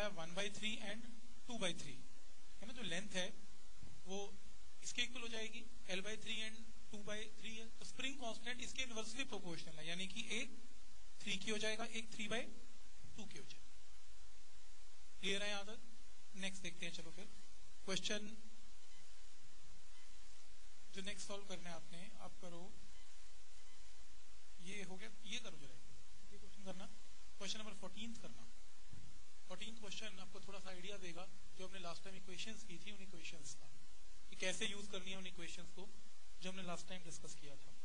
बताया 1/3 एंड 2/3 है ना, जो लेंथ है वो इसके इक्वल हो जाएगी, L/3 एंड 2/3 है, तो स्प्रिंग कांस्टेंट इसके इनवर्सली प्रोपोर्शनल है, यानी कि एक 3 की हो जाएगा, एक 3/2 की हो जाएगा। क्लियर है यहाँ तक? नेक्स्ट देखते हैं। चलो फिर क्वेश्चन जो नेक्स्ट सॉल्व करना है आपने, आप करो, ये हो गया, ये करो जरा, ये क्वेश्चन करना, क्वेश्चन नंबर 14 करना। 14 क्वेश्चन आपको थोड़ा सा आइडिया देगा जो हमने लास्ट टाइम इक्वेशंस की थी, उन इक्वेशंस का कि कैसे यूज करनी है उन इक्वेशंस को जो हमने लास्ट टाइम डिस्कस किया था।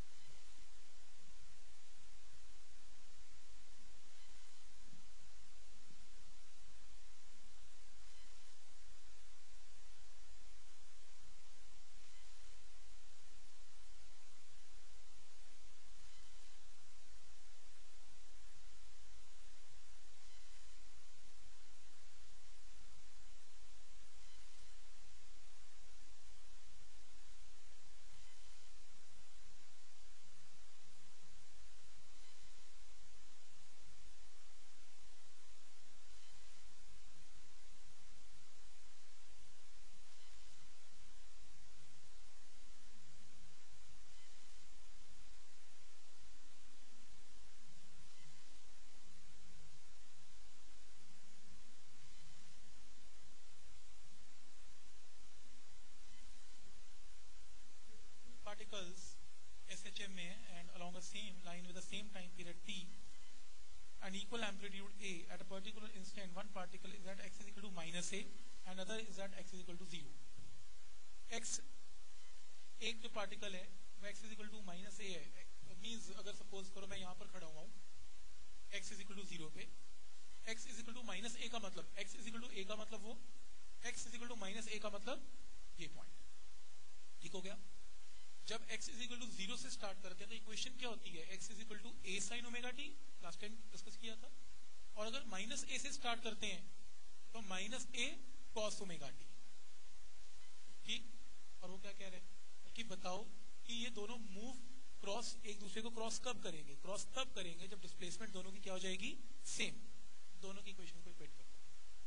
Particles SHM में and along the same line with the same time period t and equal amplitude a at a particular instant, one particle is at x is equal to minus a and other is at x is equal to 0. x एक जो particle है वो x is equal to minus a है, means अगर suppose करो मैं यहाँ पर खड़ा हुआ हूँ x is equal to 0 पे, x is equal to minus a का मतलब, x is equal to a का मतलब वो, x is equal to minus a का मतलब ये पॉइंट, ठीक हो गया। जब x is equal to 0 से स्टार्ट करते हैं तो इक्वेशन क्या होती है, x is equal to a sin omega t, last time discuss किया था, और अगर माइनस a से स्टार्ट करते हैं तो minus a cos omega t, ठीक। और वो क्या कह रहे हैं कि बताओ कि ये दोनों मूव क्रॉस एक दूसरे को क्रॉस कब करेंगे, क्रॉस तब करेंगे जब डिस्प्लेसमेंट दोनों की क्या हो जाएगी, सेम। दोनों की इक्वेशन को इक्वेट करते हैं।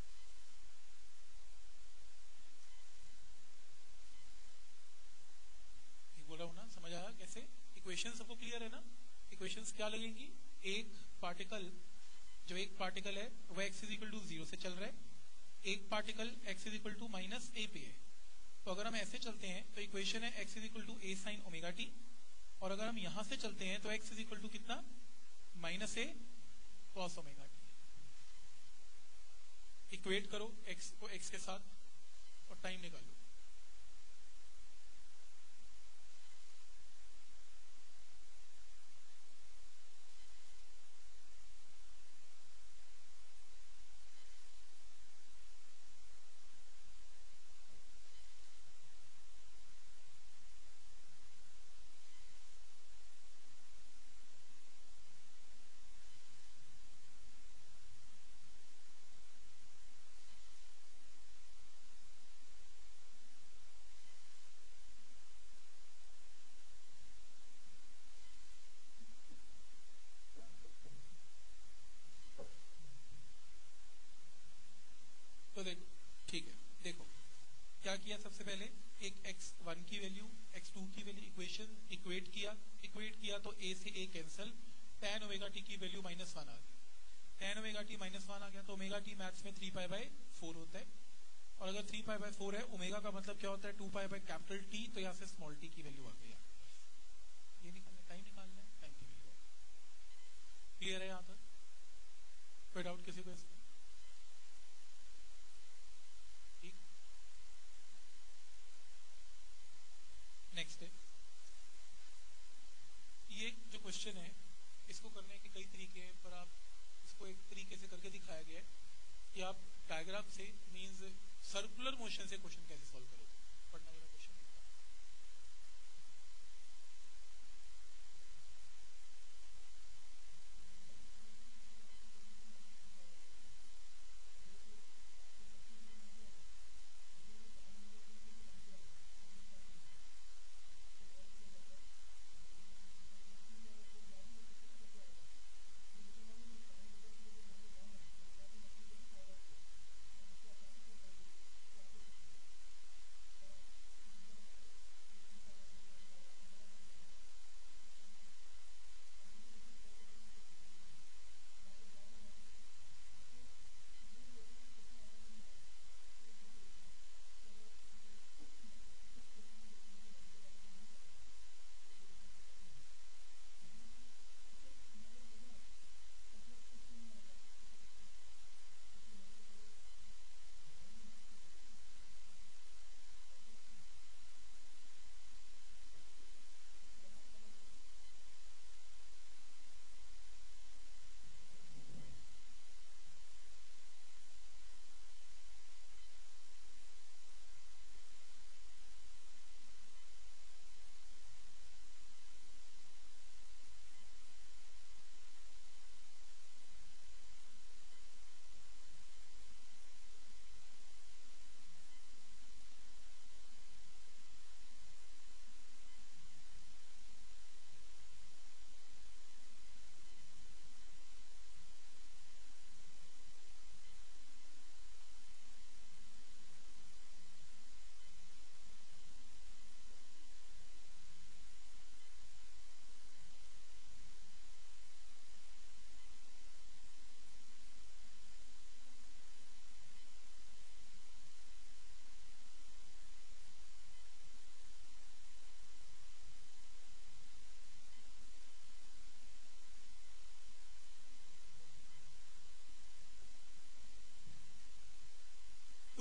बोल रहा हूं ना, समझ आया कैसे? इक्वेशन सबको क्लियर है ना? इक्वेशंस क्या लगेंगी, एक पार्टिकल, जो एक पार्टिकल है वह x इज इक्वल टू 0 से चल रहा है, एक particle x is equal to minus a पे है। तो अगर हम ऐसे चलते हैं तो इक्वेशन है x is equal to a sin omega t, और अगर हम यहां से चलते हैं तो x इज इक्वल टू कितना, minus a cos omega t। Equate करो x को x के साथ और टाइम निकालो। तो देखो, ठीक है, देखो क्या किया, सबसे पहले एक x1 की वैल्यू x2 की वैल्यू इक्वेशन इक्वेट किया तो a से a cancel, tan omega t की वैल्यू -1 आ गई, tan ओमेगा t -1 आ गया तो ओमेगा t मैथ्स में 3π/4 होता है, और अगर 3π/4 है, ओमेगा का मतलब क्या होता है, 2π/T, तो यहाँ से स्मॉल t की वैल्यू आ गई। ये निकालना, टाइम निकालना है, टाइम की वैल्यू। क्लियर है यहाँ तक? कोई डाउट किसी को इसमें? नेक्स्ट है, ये जो क्वेश्चन है इसको करने के कई तरीके हैं, पर आप इसको एक तरीके से करके दिखाया गया है कि आप डायग्राम से, मींस सर्कुलर मोशन से क्वेश्चन कैसे सॉल्व करोगे। पढ़ना जरा question.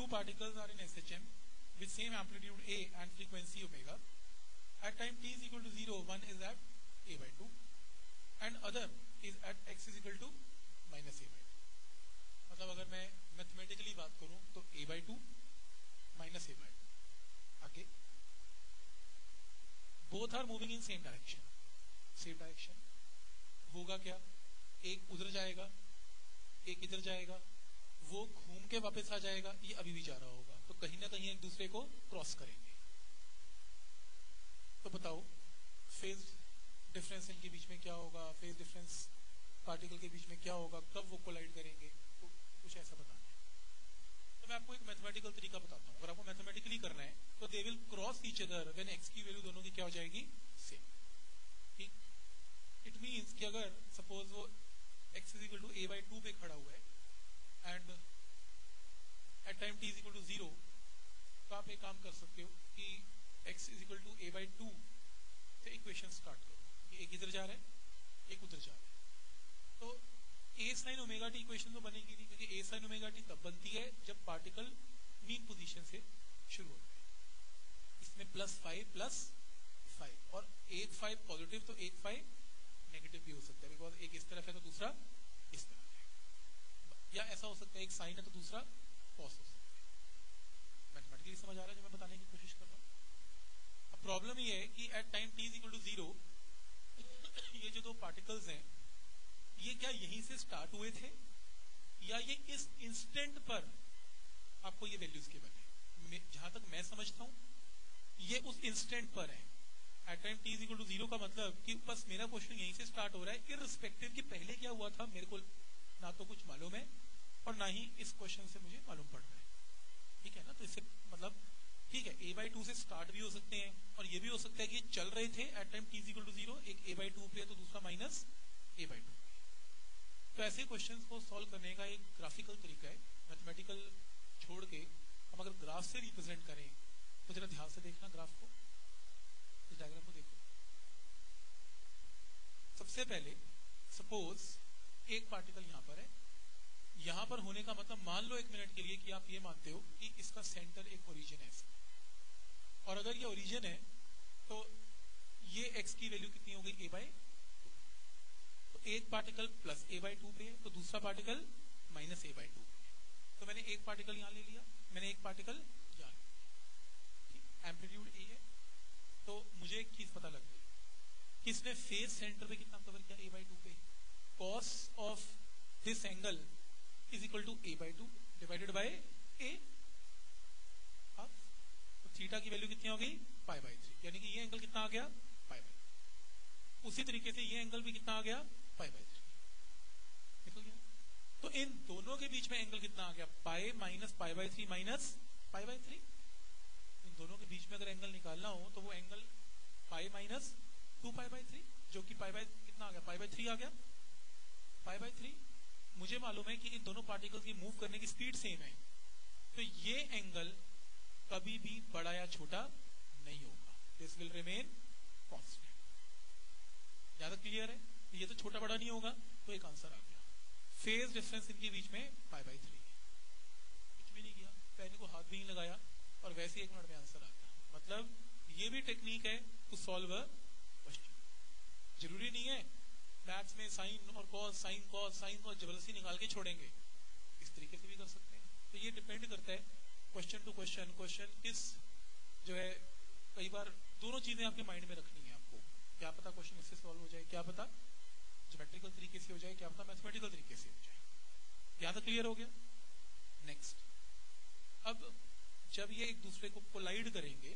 particles are in SHM with same amplitude A and frequency omega. At time t is equal to 0, one is at a by 2 and other is at x is equal to minus a by 2. मतलब अगर मैं mathematically बात करूं तो a by 2 minus a by 2. आगे both are moving in same direction. Same direction होगा क्या? एक उधर जाएगा, एक इधर जाएगा, वो घूम के वापस आ जाएगा, ये अभी भी जा रहा होगा, तो कहीं ना कहीं एक दूसरे को क्रॉस करेंगे. तो बताओ फेज डिफरेंस इनके बीच में क्या होगा, फेज डिफरेंस पार्टिकल के बीच में क्या होगा, कब वो कोलाइड करेंगे, तो कुछ ऐसा बताना है. तो मैं आपको एक मैथमेटिकल तरीका बताता हूँ. अगर आपको मैथमेटिकली करना है तो they will cross each other when x की वैल्यू दोनों की क्या हो जाएगी, सेम. ठीक. इट मींस कि अगर सपोज वो x is equal to a by 2 पे खड़ा हुआ है and at time t is equal to 0, तो आप एक काम कर सकते हो कि x is equal to a by 2 से इक्वेशन स्टार्ट करो. एक इधर जा रहा है, एक उधर जा रहा है, तो a sin omega t equation तो बनेगी नहीं, क्योंकि a sin ओमेगा t तब बनती है जब पार्टिकल मीन पोजीशन से शुरू होता है. इसमें +5 और एक 5 पॉजिटिव तो एक 5 नेगेटिव भी हो सकता है, बिकॉज एक इस तरफ है तो दूसरा इस तरफ है, या ऐसा हो सकता है एक साइन है तो दूसरा कॉस हो सकता है. मैथमेटिकली समझ आ रहा है जो मैं बताने की कोशिश कर रहा हूँ. अब प्रॉब्लम ये है कि at time t is equal to 0 ये जो दो पार्टिकल्स हैं ये क्या यहीं से स्टार्ट हुए थे, या ये इस इंस्टेंट पर आपको ये वैल्यूज के बने. जहां तक मैं समझता हूं ये उस इंस्टेंट पर है. At time t is equal to 0 का मतलब कि बस मेरा क्वेश्चन यहीं से स्टार्ट हो रहा है, इररिस्पेक्टिव कि पहले क्या हुआ था मेरे को ना तो कुछ मालूम है और ना ही इस क्वेश्चन से मुझे मालूम पड़ रहा है. ठीक है ना. तो इससे मतलब ठीक है, a by 2 से स्टार्ट भी हो सकते हैं और ये भी हो सकता है कि चल रहे थे at time t is equal to 0, एक a by 2 पे तो दूसरा माइनस a by 2 पे. तो ऐसे क्वेश्चंस को सॉल्व करने का एक ग्राफिकल तरीका है. मैथमेटिकल छोड़ के हम अगर ग्राफ से रिप्रेजेंट करें तो जरा ध्यान से देखना ग्राफ को, इस डायग्राम को देखो. सबसे पहले सपोज एक पार्टिकल यहां पर है, यहां पर होने का मतलब मान लो एक मिनट के लिए कि आप ये मानते हो कि इसका सेंटर एक ओरिजिन है, और अगर ये ओरिजिन है तो ये x की वैल्यू कितनी हो गई, a by 2. तो एक पार्टिकल प्लस a by 2 पे है तो दूसरा पार्टिकल माइनस a by 2 पे है. तो मैंने एक पार्टिकल यहां ले लिया, मैंने एक पार्टिकल यहां ले लिया. एम्पलीट्यूड a है तो मुझे एक चीज पता लग गई कि इसने फेज सेंटर पे कितना कवर किया, a by 2 पे. Cos of this angle is equal to a by 2 divided by a. तो थीटा की वैल्यू कितनी हो गई, पाई बाई 3, यानी कि ये एंगल कितना आ गया, पाई बाई 3. उसी तरीके से ये एंगल भी कितना आ गया, पाई बाई 3. निकल गया. तो इन दोनों के बीच में एंगल कितना आ गया, pi minus pi by 3 minus pi by 3. इन दोनों के बीच में अगर एंगल निकालना हो तो वो angle pi minus 2 pi by 3, जो कि पाई बाई कितना आ गया, पाई बाई 3 आ गया. पाई बाई 3 मुझे मालूम है कि इन दोनों पार्टिकल्स की मूव करने की स्पीड सेम है, तो ये एंगल कभी भी बड़ा या छोटा नहीं होगा. This will remain constant. ज्यादा क्लियर है. ये तो छोटा बड़ा नहीं होगा, तो एक आंसर आ गया. फेज डिफरेंस इनके बीच में पाई बाई 3 है. कुछ भी नहीं किया, पेन को हाथ भी नहीं लगाया और वैसे 1 मिनट में आंसर आ गया. मतलब ये भी टेक्निक है टू सॉल्व अ क्वेश्चन. जरूरी नहीं है मैथ्स में साइन और cos, sine cos, sine cos जबरदस्ती निकाल के छोड़ेंगे, इस तरीके से भी कर सकते हैं. तो ये डिपेंड करता है क्वेश्चन टू क्वेश्चन. क्वेश्चन किस जो है, कई बार दोनों चीजें आपके माइंड में रखनी है आपको. क्या पता क्वेश्चन इससे सॉल्व हो जाए, क्या पता ज्योमेट्रिकल तरीके से हो जाए, क्या पता मैथमेटिकल तरीके से हो जाए. यहां तक क्लियर हो गया. नेक्स्ट, अब जब ये एक दूसरे को कोलाइड करेंगे,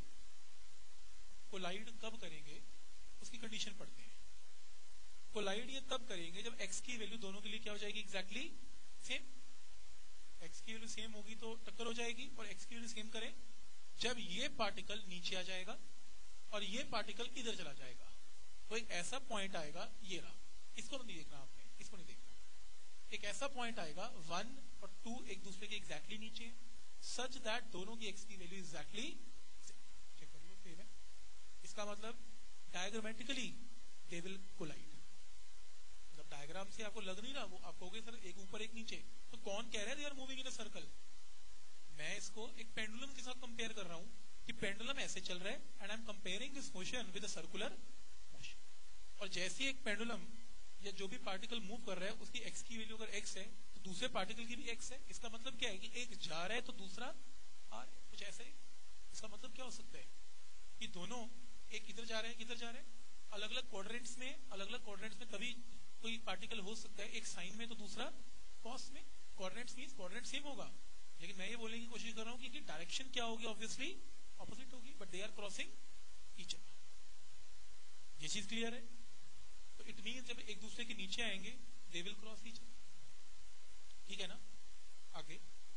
कोलाइड कब करेंगे उसकी कंडीशन पढ़ते हैं. कोलाइड ये तब करेंगे जब x की वैल्यू दोनों के लिए क्या हो जाएगी, एग्जैक्टली सेम. x की वैल्यू सेम होगी तो टक्कर हो जाएगी, और x की वैल्यू सेम करें जब ये पार्टिकल नीचे आ जाएगा और ये पार्टिकल इधर चला जाएगा. तो एक ऐसा पॉइंट आएगा, ये रहा, इसको नहीं देखना आपने, इसको नहीं देखना. एक ऐसा पॉइंट आएगा 1 और 2 एक दूसरे के एग्जैक्टली नीचे है, सच दैट दोनों की x की वैल्यू एग्जैक्टली चेक कर लो सेम है. इसका मतलब डायग्रामेटिकली दे विल कोलाइड. मतलब डायग्राम से आपको लग नहीं रहा, वो आप कहोगे सर एक ऊपर एक नीचे, तो कौन कह रहा है they are moving in a circle. मैं इसको पेंडुलम के साथ कंपेयर कर रहा हूं कि पेंडुलम ऐसे चल रहा है and I am comparing this motion with a circular motion. और जैसे एक पेंडुलम या जो भी पार्टिकल मूव कर रहा है उसकी एक्स की वैल्यू अगर एक्स है तो दूसरे पार्टिकल की भी एक्स है। इसका मतलब क्या है कि एक जा रहा है तो दूसरा आ रहा है, कुछ ऐसे ही। इसका मतलब क्या हो सकता है कि दोनों, एक इधर जा रहे हैं, इधर जा रहे हैं, अलग अलग क्वाड्रेंट्स में कभी कोई पार्टिकल हो सकता है, एक साइन में तो दूसरा कॉस में। क्वाड्रेंट्स मींस क्वाड्रेंट सेम होगा, लेकिन मैं ये बोलने की कोशिश कर रहा हूँ कि डायरेक्शन क्या होगी, ऑब्वियसली ऑपोजिट होगी, but they are crossing each other. ये चीज क्लियर है? तो इट मींस जब एक दूसरे के नीचे आएंगे they will cross each other. ठीक है ना? आगे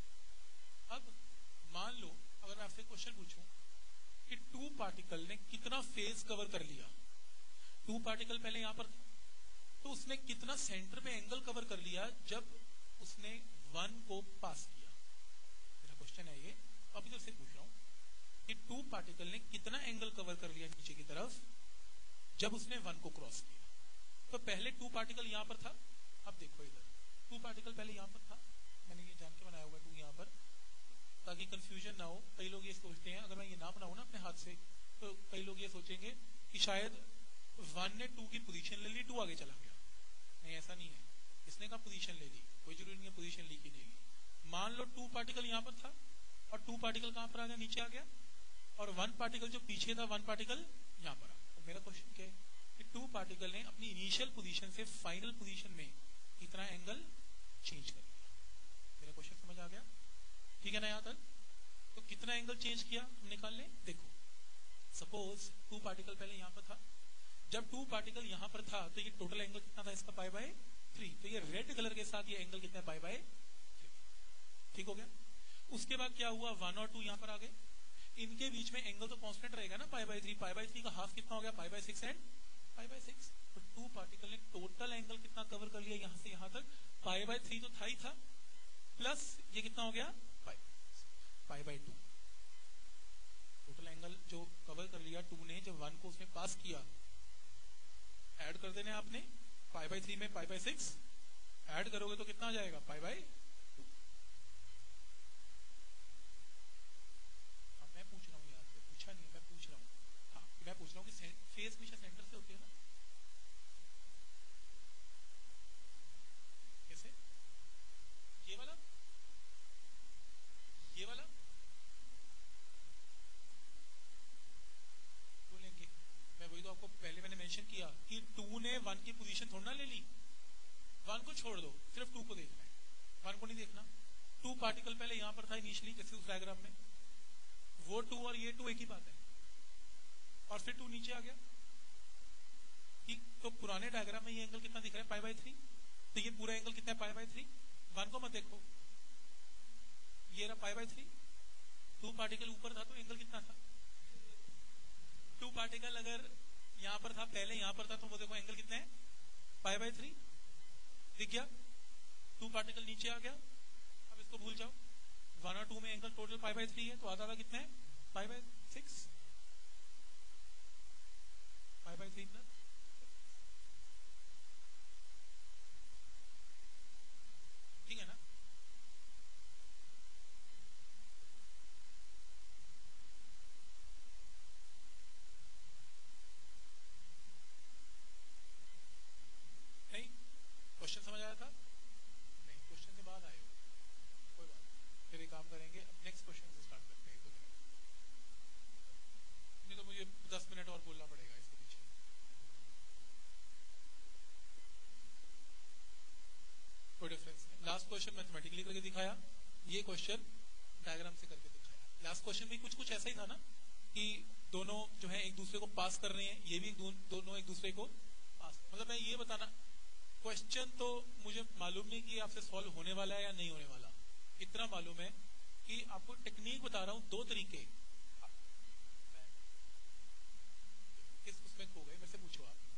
अब मान लो अगर मैं आपसे क्वेश्चन पूछूं कि टू पार्टिकल ने कितना फेज कवर कर लिया। टू पार्टिकल पहले यहां पर था तो उसने कितना सेंटर पे एंगल कवर कर लिया जब उसने वन को पास किया। मेरा क्वेश्चन है ये, अब इधर से पूछ रहा हूं कि टू पार्टिकल ने कितना एंगल कवर कर लिया नीचे की तरफ जब उसने वन को क्रॉस किया। तो पहले टू पार्टिकल यहां पर था, अब देखो इधर टू पार्टिकल पहले यहां पर था, मैंने ये जान के बनाया हुआ टू यहां पर ताकि कंफ्यूजन ना हो। कई लोग ये सोचते हैं अगर मैं ये ना बनाऊं ना अपने हाथ से तो कई लोग ये सोचेंगे कि शायद वन ने टू की पोजीशन ले ली, टू आगे चला गया। नहीं, ऐसा नहीं है। इसने कहा पोजीशन ले ली, कोई जरूरी नहीं है पोजीशन ली की नहीं। मान लो टू पार्टिकल यहां पर था और टू पार्टिकल कहां पर आ गया, नीचे आ गया, और वन पार्टिकल जो पीछे था वन पार्टिकल यहां पर आ। तो मेरा क्वेश्चन क्या है कि टू पार्टिकल ने अपनी इनिशियल पोजीशन से फाइनल पोजीशन में कितना एंगल चेंज कर लिया। मेरा क्वेश्चन समझ आ गया? ठीक है ना यहां तक? तो कितना एंगल चेंज किया हम निकाल लें। देखो सपोज टू पार्टिकल पहले यहां पर था, जब टू पार्टिकल यहां पर था तो ये टोटल एंगल कितना था इसका, पाई बाय 3। तो ये रेड कलर के साथ ये एंगल कितना है, पाई बाय 3। ठीक हो गया? उसके बाद क्या हुआ, वन और टू यहां पर आ गए, इनके बीच में एंगल तो कांस्टेंट रहेगा ना, पाई बाय 3। पाई बाय 3 का हाफ कितना हो गया, pi by 6 and pi by 6। तो टू पार्टिकल ने टोटल एंगल कितना कवर कर लिया यहां से यहां तक, पाई बाय 3 तो था ही था, प्लस ये कितना हो गया, पाई बाय 2। टोटल एंगल जो कवर कर लिया टू ने जब वन को उसने पास किया, ऐड कर देने आपने पाई बाय 3 में पाई बाय 6 ऐड करोगे तो कितना आ जाएगा, पाई बाय 2। हाँ मैं पूछ रहा हूँ यार, पूछा नहीं, मैं पूछ रहा हूँ। हाँ मैं पूछ रहा हूँ कि फेस हमेशा सेंटर से होती है ना, कैसे? ये वाला तो लेंगे। मैं वही तो आपको पहले मैंने मेंशन किया कि टू ने वन की पोजीशन थोड़ा ना ले ली। वन को छोड़ दो, सिर्फ टू को देखना है, वन को नहीं देखना। टू पार्टिकल पहले यहां पर था इनिशियली, जैसे उस डायग्राम में, वो टू और ये टू एक ही बात है, और फिर टू नीचे आ गया। ठीक, तो पुराने डायग्राम में ये एंगल कितना दिख रहा है, पाई बाय 3। तो ये पूरा एंगल कितना है, पाई बाय 3। वन को मत देखो, ये रहा पाई बाय 3। टू पार्टिकल ऊपर था तो एंगल कितना था, टू पार्टिकल अगर यहां पर था पहले यहां पर था तो वो देखो एंगल कितना है, पाई बाय 3। दिख गया? टू पार्टिकल नीचे आ गया, अब इसको भूल जाओ। वन और टू में एंगल टोटल पाई बाय 3 है, तो आधा कितना है, pi by 6। Pi by 3 plus, ठीक है ना? नहीं, क्वेश्चन समझ आया था? नहीं, क्वेश्चन से बाद आए हो, कोई बात नहीं। फिर एक काम करेंगे, अब नेक्स्ट क्वेश्चन से स्टार्ट करते हैं। नहीं तो मुझे 10 मिनट और बोलना पड़ेगा इसके पीछे। कोई डिफरेंस नहीं। लास्ट क्वेश्चन मैथमेटिकली करके दिखाया, ये क्वेश्चन डायग्राम से करके दिखाया। लास्ट क्वेश्चन भी कुछ ऐसा ही था ना कि दोनों जो है एक दूसरे को पास कर रहे हैं, ये भी दोनों एक दूसरे को पास, मतलब मैं ये बताना, क्वेश्चन तो मुझे मालूम नहीं कि आपसे सॉल्व होने वाला है या नहीं होने वाला। इतना मालूम है कि आपको टेक्निक बता रहा हूं, दो तरीके। किस उसमें खो गए, मेरे से पूछो आप।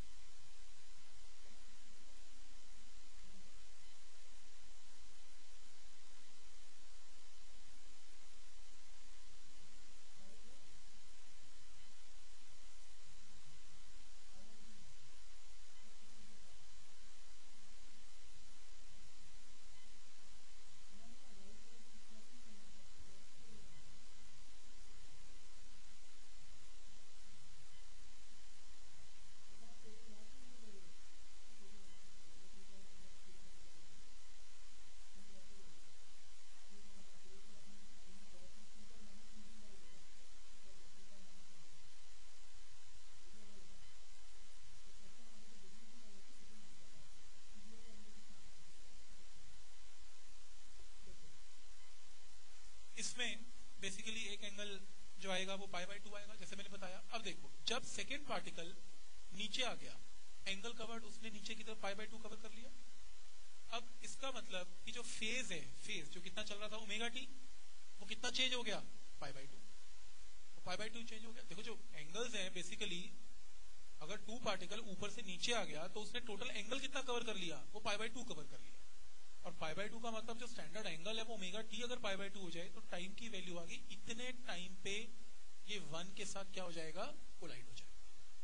बेसिकली एक एंगल जो आएगा वो पाई बाय 2 आएगा, जैसे मैंने बताया। अब देखो, जब सेकेंड पार्टिकल नीचे आ गया, एंगल कवर्ड उसने नीचे की तरफ पाई बाय 2 कवर कर लिया। अब इसका मतलब कि जो फेज है, फेज जो कितना चल रहा था ओमेगा टी, वो कितना चेंज हो गया, pi by 2। Pi by 2 change हो गया। देखो जो एंगल्स हैं बेसिकली, अगर 2 पार्टिकल ऊपर से नीचे आ गया तो उसने टोटल एंगल कितना कवर कर लिया, वो पाई बाय 2 कवर कर लिया। और पाई बाय 2 का मतलब जो स्टैंडर्ड एंगल है वो ओमेगा टी अगर पाई बाय 2 हो जाए तो टाइम की वैल्यू आ गई, इतने टाइम पे ये 1 के साथ क्या हो जाएगा, कोलाइड हो जाएगा।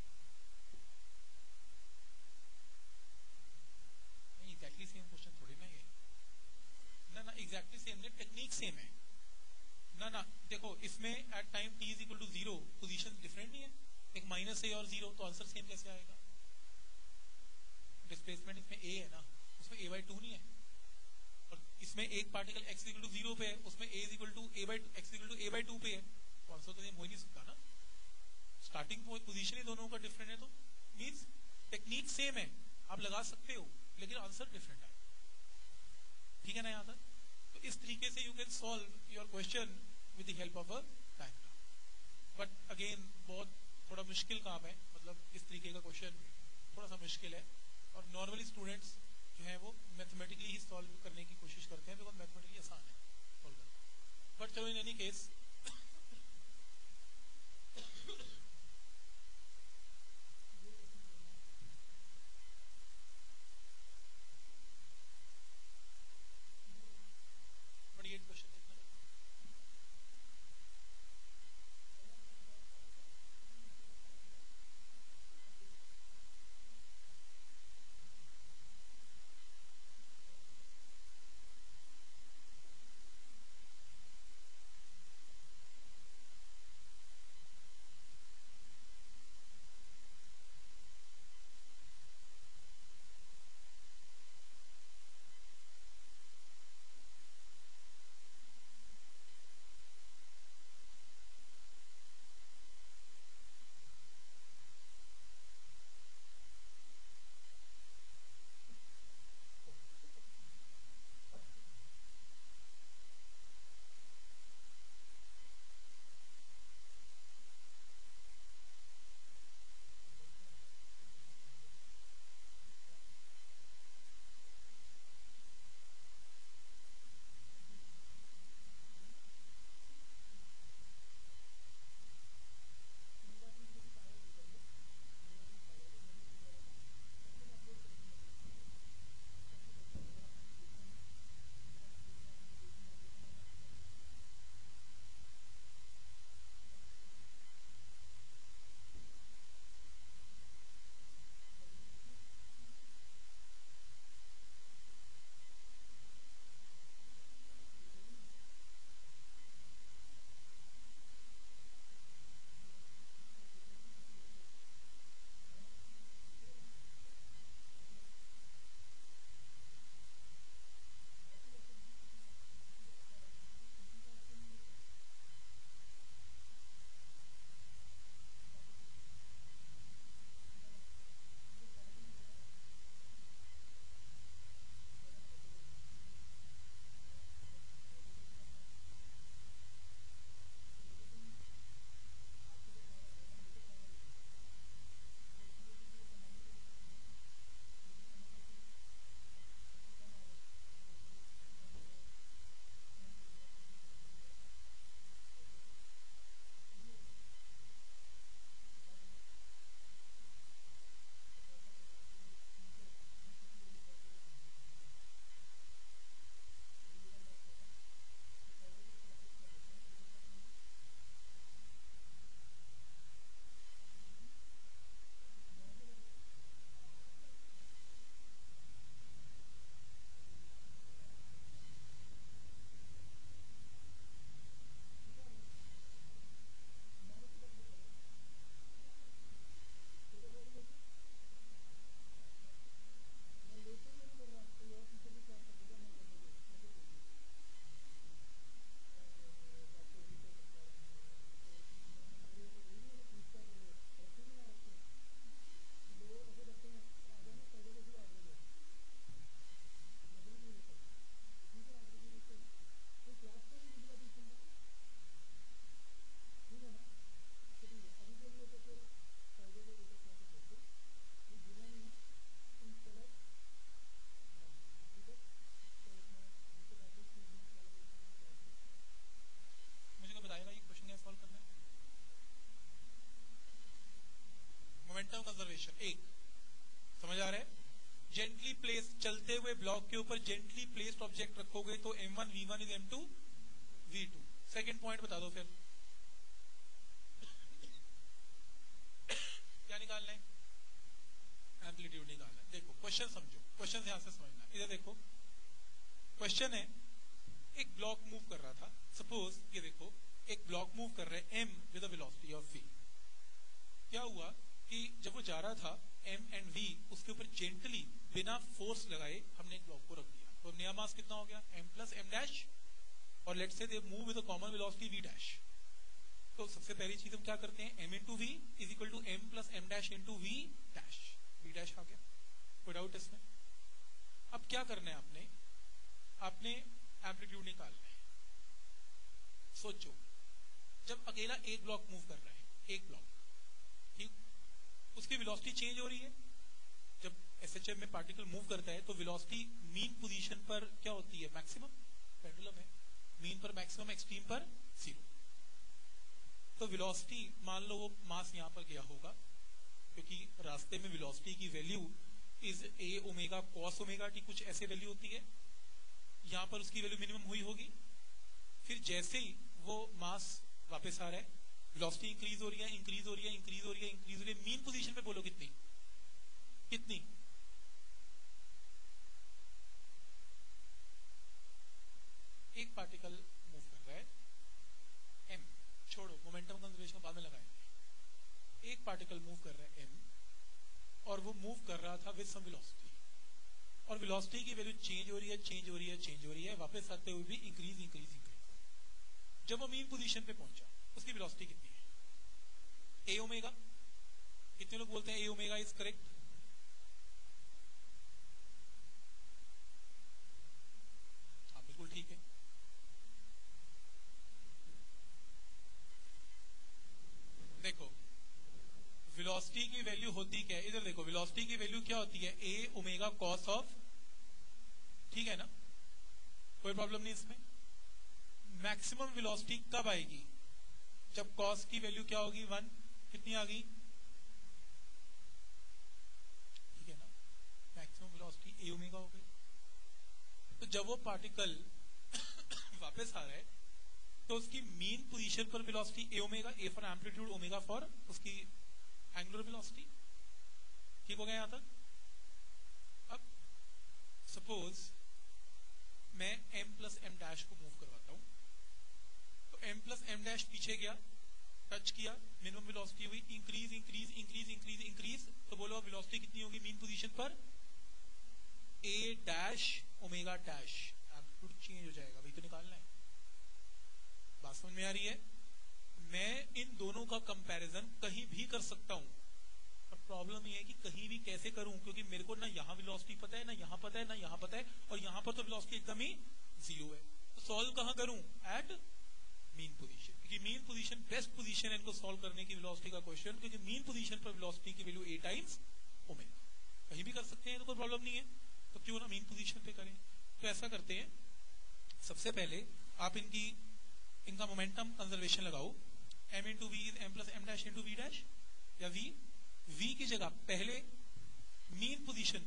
नहीं एग्जैक्टली सेम क्वेश्चन थोड़ी ना ये, ना एग्जैक्टली सेम नहीं, टेक्निक सेम है ना। देखो इसमें at time t is equal to 0 position different नहीं है, एक माइनस ए और 0, तो आंसर सेम कैसे आएगा। डिस्प्लेसमेंट इसमें a है ना, उसमें a बाय 2 नहीं है। और इसमें एक पार्टिकल x इक्वल टू 0 पे है, उसमें a equal to a by x equal to a by 2 पे है, तो आंसर तो सेम हो ही नहीं सकता ना। स्टार्टिंग पोजीशन ही दोनों का डिफरेंट है, तो मींस टेक्निक सेम है, आप लगा सकते हो, लेकिन आंसर डिफरेंट है। ठीक है ना यहाँ तक। तो इस तरीके से you can solve your question with the help of a diagram. But again बहुत थोड़ा मुश्किल काम है, मतलब इस तरीके का क्वेश्चन थोड़ा सा मुश्किल है। और नॉर्मली स्टूडेंट्स जो है वो मैथमेटिकली ही सॉल्व करने की कोशिश करते हैं, बिकॉज मैथमेटिकली आसान है सॉल्व करना। बट चलो इन एनी केस उसके ऊपर जेंटली प्लेस्ड ऑब्जेक्ट रखोगे तो m1 v1 is m2 v2। Second point बता दो फिर क्या निकालना है, एम्पलीट्यूड निकालना है। देखो क्वेश्चन समझो, क्वेश्चन ध्यान से समझना। इधर देखो क्वेश्चन है, एक ब्लॉक मूव कर रहा था, सपोज ये देखो एक ब्लॉक मूव कर रहा है m with the velocity of v। क्या हुआ कि जब वो जा रहा था m एंड v, उसके ऊपर जेंटली बिना फोर्स लगाए हमने एक ब्लॉक को रख दिया, तो नया मास कितना हो गया m प्लस m डैश, और let's say they move with the common velocity v dash. तो सबसे पहली चीज हम क्या करते हैं, m into v is equal to m plus m dash into v dash. v dash आ गया, कोई डाउट इसमें? अब क्या करना है आपने, आपने एम्पलीट्यूड निकालना है। सोचो जब अकेला एक ब्लॉक मूव कर रहा है, एक ब्लॉक, ठीक, उसकी वेलोसिटी चेंज हो रही है। जब एसएचएम में पार्टिकल मूव करता है तो वेलोसिटी मीन पोजीशन पर क्या होती है, मैक्सिमम, पेंडुलम है, मीन पर मैक्सिमम, एक्सट्रीम पर जीरो। तो वेलोसिटी मान लो वो मास यहाँ पर गया होगा, क्योंकि रास्ते में वेलोसिटी की value is a omega cos omega t, कुछ ऐसे वैल्यू होती है। यहाँ पर उसकी वैल्यू मिनिमम हुई होगी। फिर जैसे ही वो मास वापस आ रहा है, वेलोसिटी इंक्रीज हो रही है, इंक्रीज हो रही है, इंक्रीज हो रही है, इंक्रीज हो रही है। मीन पोजीशन पे बोलो कितनी कितनी, एक पार्टिकल मूव कर रहा है m, छोड़ो मोमेंटम कंजर्वेशन बाद में लगाएंगे। एक पार्टिकल मूव कर रहा है m, और वो मूव कर रहा था विद सम वेलोसिटी, और वेलोसिटी की वैल्यू चेंज हो रही है, चेंज हो रही है, चेंज हो रही है, वापस आते हुए भी इंक्रीज इंक्रीज इंक्रीज। जब वो मीन पोजीशन पे पहुंचा, उसकी वेलोसिटी कितनी है, ए ओमेगा। कितने लोग बोलते हैं ए ओमेगा इज करेक्ट? हाँ बिल्कुल ठीक है। देखो वेलोसिटी की वैल्यू होती क्या है, इधर देखो वेलोसिटी की वैल्यू क्या होती है, ए ओमेगा कॉस ऑफ, ठीक है ना, कोई प्रॉब्लम नहीं इसमें। मैक्सिमम वेलोसिटी कब आएगी, जब कॉस की वैल्यू क्या होगी, 1, कितनी आ गई, ठीक है ना, मैक्सिमम वेलोसिटी ए ओमेगा हो गई। तो जब वो पार्टिकल वापस आ रहा है तो उसकी मीन पोजीशन पर velocity a omega, a for amplitude, omega for उसकी एंगुलर वेलोसिटी। ठीक हो गया यहां तक? अब सपोज मैं m प्लस m डैश को मूव करवाता हूं, तो m प्लस m डैश पीछे गया, टच किया, मिनिमम वेलोसिटी हुई, increase increase increase increase increase. तो बोलो वेलोसिटी कितनी होगी मीन पोजीशन पर, a dash omega dash, amplitude change हो जाएगा, वही तो निकालना है। बात समझ में आ रही है? मैं इन दोनों का कंपैरिजन कहीं भी कर सकता हूं, पर प्रॉब्लम ये है कि कहीं भी कैसे करूं, क्योंकि मेरे को ना यहाँ वेलोसिटी पता है, ना यहाँ पता है, ना यहाँ पता है, और यहाँ पर तो वेलोसिटी एकदम ही जीरो है। तो सॉल्व कहां करूं, एट मीन पोजीशन, क्योंकि मीन पोजीशन बेस्ट पोजीशन है इनको सॉल्व करने की वेलोसिटी का क्वेश्चन, क्योंकि मीन पोजीशन पर वेलोसिटी की वैल्यू a टाइम्स ओमेगा। कहीं भी कर सकते हैं तो कोई प्रॉब्लम नहीं है, तो क्यों ना मीन पोजीशन पे करें। तो ऐसा करते हैं, सबसे पहले आप इनका मोमेंटम कंजर्वेशन लगाओ, m into v is m plus m dash into v dash, या v की जगह पहले मीन पोजीशन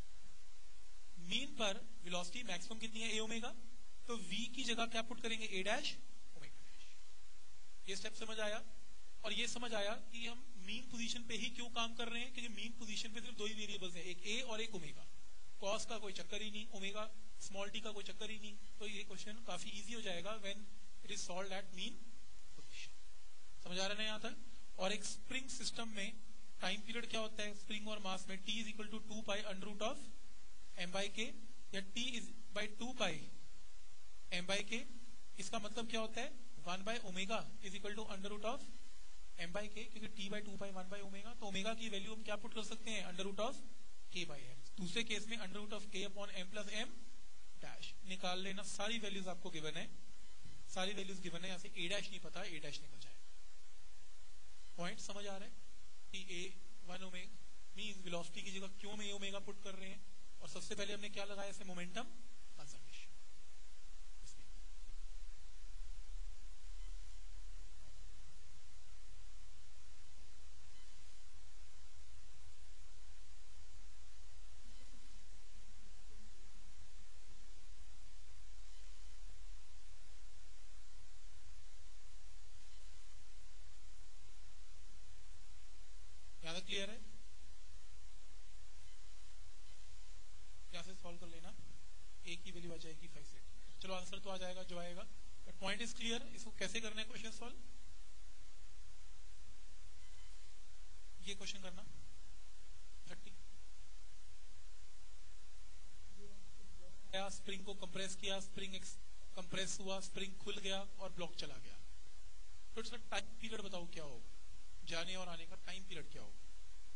पर वेलोसिटी मैक्सिमम कितनी है, a ओमेगा, तो v की जगह क्या पुट करेंगे, a डैश ओमेगा डैश। ये स्टेप समझ आया? और ये समझ आया कि हम मीन पोजीशन पे ही क्यों काम कर रहे हैं, क्योंकि मीन पोजीशन पे सिर्फ दो ही वेरिएबल्स हैं, एक a और एक ओमेगा। कॉस का कोई चक्कर ही नहीं, ओमेगा स्मॉल t का कोई चक्कर ही नहीं। तो ये क्वेश्चन काफी इजी हो जाएगा when it is solved at mean position. समझ आ रहा है ना यहाँ तक? और एक स्प्रिंग सिस्टम में टाइम पीरियड क्या होता है, स्प्रिंग और मास में, t is equal to 2 pi under root of m by k, या t is by 2 pi m by k. इसका मतलब क्या होता है, 1 by omega is equal to under root of m by k, क्योंकि t by 2 pi 1 by omega. तो omega की value हम क्या पुट कर सकते हैं, under root of k by m। दूसरे केस में under root of k upon m plus m dash. निकाल लेना, सारी वैल्यूज आपको गिवन है, सारी वैल्यूज गिवन है। यहाँ से a डैश नहीं पता, a डैश निकल जाएगा। पॉइंट समझ आ रहा है कि a 1 ओमेगा मीन वेलोसिटी की जगह क्यों में a ओमेगा पुट कर रहे हैं, और सबसे पहले हमने क्या लगाया, इसे मोमेंटम कंजर्वेशन। तो आ जाएगा जो आएगा, बट पॉइंट इज क्लियर। इसको कैसे करना है क्वेश्चन सॉल्व, ये क्वेश्चन करना 30 स्प्रिंग को कंप्रेस किया, स्प्रिंग कंप्रेस हुआ, स्प्रिंग खुल गया और ब्लॉक चला गया, तो इसका टाइम पीरियड बताओ क्या होगा, जाने और आने का टाइम पीरियड क्या होगा।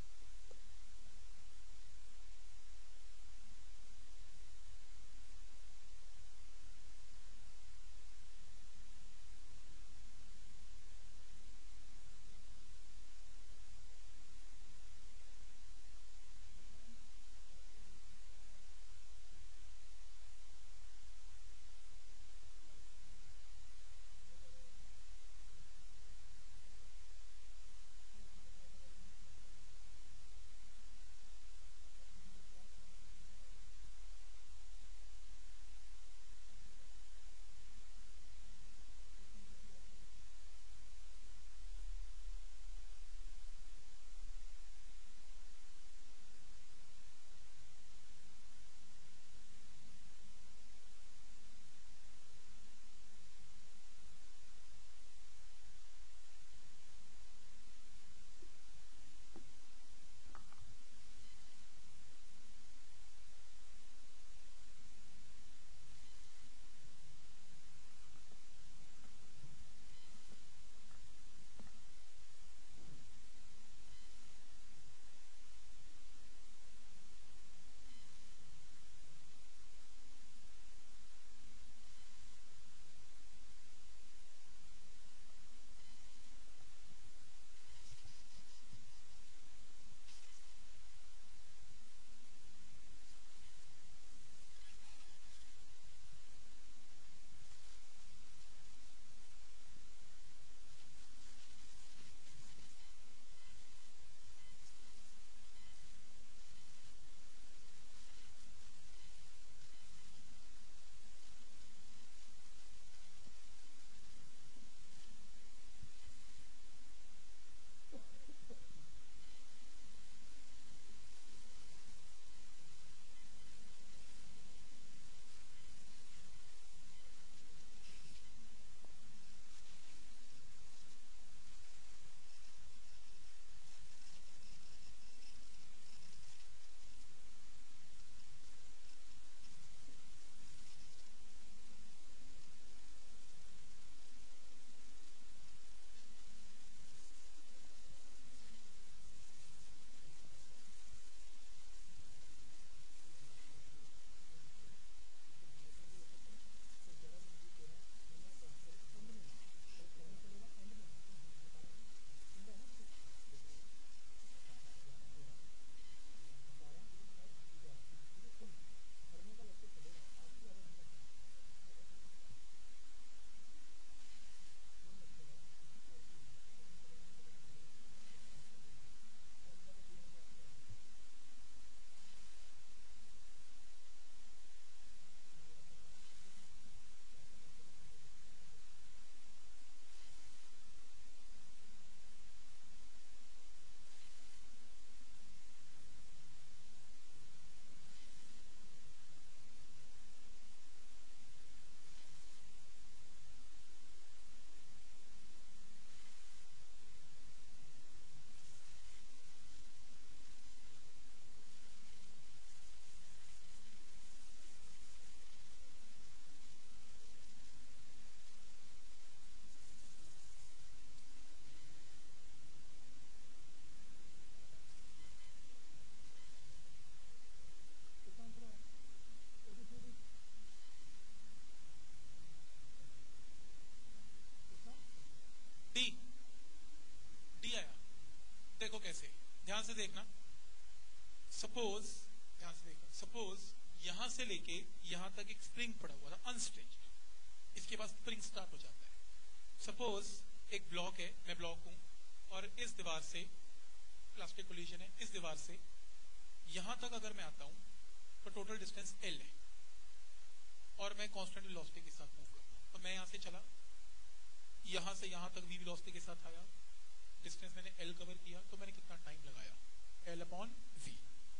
डी डी आया, देखो कैसे, ध्यान से देखना। सपोज, ध्यान से देखना, सपोज यहां से लेके यहां तक एक स्प्रिंग पड़ा हुआ था अनस्ट्रेच्ड, इसके बाद स्प्रिंग स्टार्ट हो जाता है। सपोज एक ब्लॉक है, मैं ब्लॉक हूं और इस दीवार से प्लास्टिक कोलिजन है, इस दीवार से यहां तक अगर मैं आता हूं तो टोटल डिस्टेंस L है और मैं कांस्टेंट वेलोसिटी के साथ मूव कर रहा हूं। तो मैं यहां से चला, यहां से यहां तक v वेलोसिटी के साथ आया, डिस्टेंस मैंने L कवर किया, तो मैंने कितना टाइम लगाया, L upon v,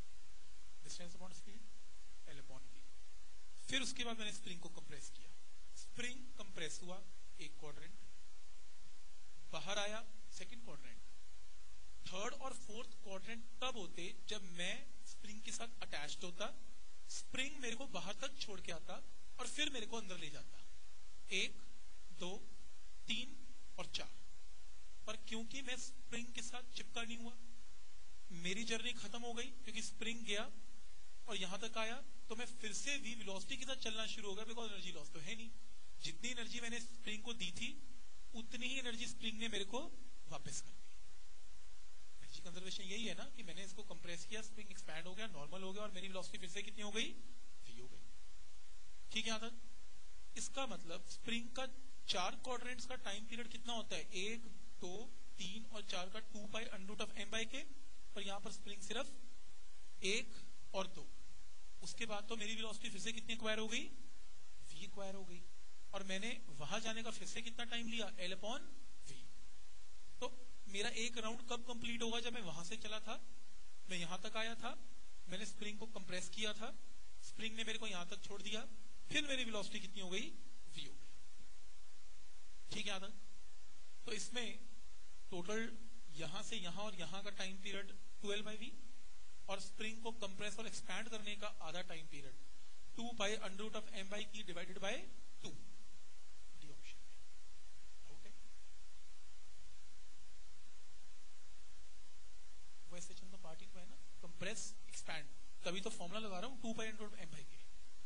distance upon speed L upon v। फिर उसके बाद मैंने स्प्रिंग को कंप्रेस किया, स्प्रिंग कंप्रेस हुआ एक क्वाड्रेंट, बाहर आया सेकंड क्वाड्रेंट। थर्ड और फोर्थ क्वाड्रेंट तब होते जब मैं स्प्रिंग के साथ अटैच्ड होता, स्प्रिंग मेरे को बाहर तक छोड़ के आता और फिर मेरे को अंदर ले जाता, 1 2 3 और 4। पर क्योंकि मैं स्प्रिंग के साथ चिपका नहीं हुआ, मेरी जर्नी खत्म हो गई क्योंकि स्प्रिंग गया और यहां तक आया, तो मैं फिर से भी वेलोसिटी के साथ चलना शुरू हो गया, बिकॉज एनर्जी लॉस तो है नहीं। जितनी एनर्जी मैंने स्प्रिंग को दी थी उतनी ही एनर्जी स्प्रिंग ने मेरे को वापस कर दी। एनर्जी कंजर्वेशन यही है ना कि मैंने इसको कंप्रेस किया, स्प्रिंग एक्सपैंड हो गया, नॉर्मल हो गया और मेरी वेलोसिटी फिर से कितनी हो गई, v हो गई। ठीक है, यहां तक। इसका मतलब स्प्रिंग का 4 क्वाड्रेंट्स का टाइम पीरियड कितना होता है, 1 2 3 और 4 का 2 pi under root of m by k. पर यहां पर स्प्रिंग सिर्फ 1 और 2। उसके बाद तो मेरी वेलोसिटी फिर से कितनी एक्वायर हो गई, v एक्वायर हो गई। और मैंने वहां जाने का फिर से कितना टाइम लिया, L अपॉन v। तो मेरा एक राउंड कब कंप्लीट होगा, जब मैं वहां से चला था, मैं यहां तक आया था, मैंने स्प्रिंग को कंप्रेस किया था, स्प्रिंग ने मेरे को यहां तक छोड़ दिया, फिर मेरी वेलोसिटी कितनी हो गई, v हो गई। ठीक है यहां तक। तो इसमें टोटल यहां से यहां और यहां का टाइम पीरियड 12/v और स्प्रिंग को कंप्रेस और एक्सपैंड करने का आधा time period 2 pi under root of m by k divided by 2। D option में आउट है। वैसे चंद पार्टी को है ना, कंप्रेस एक्सपैंड, तभी तो फॉर्मूला लगा रहा हूं 2 pi under root m by k,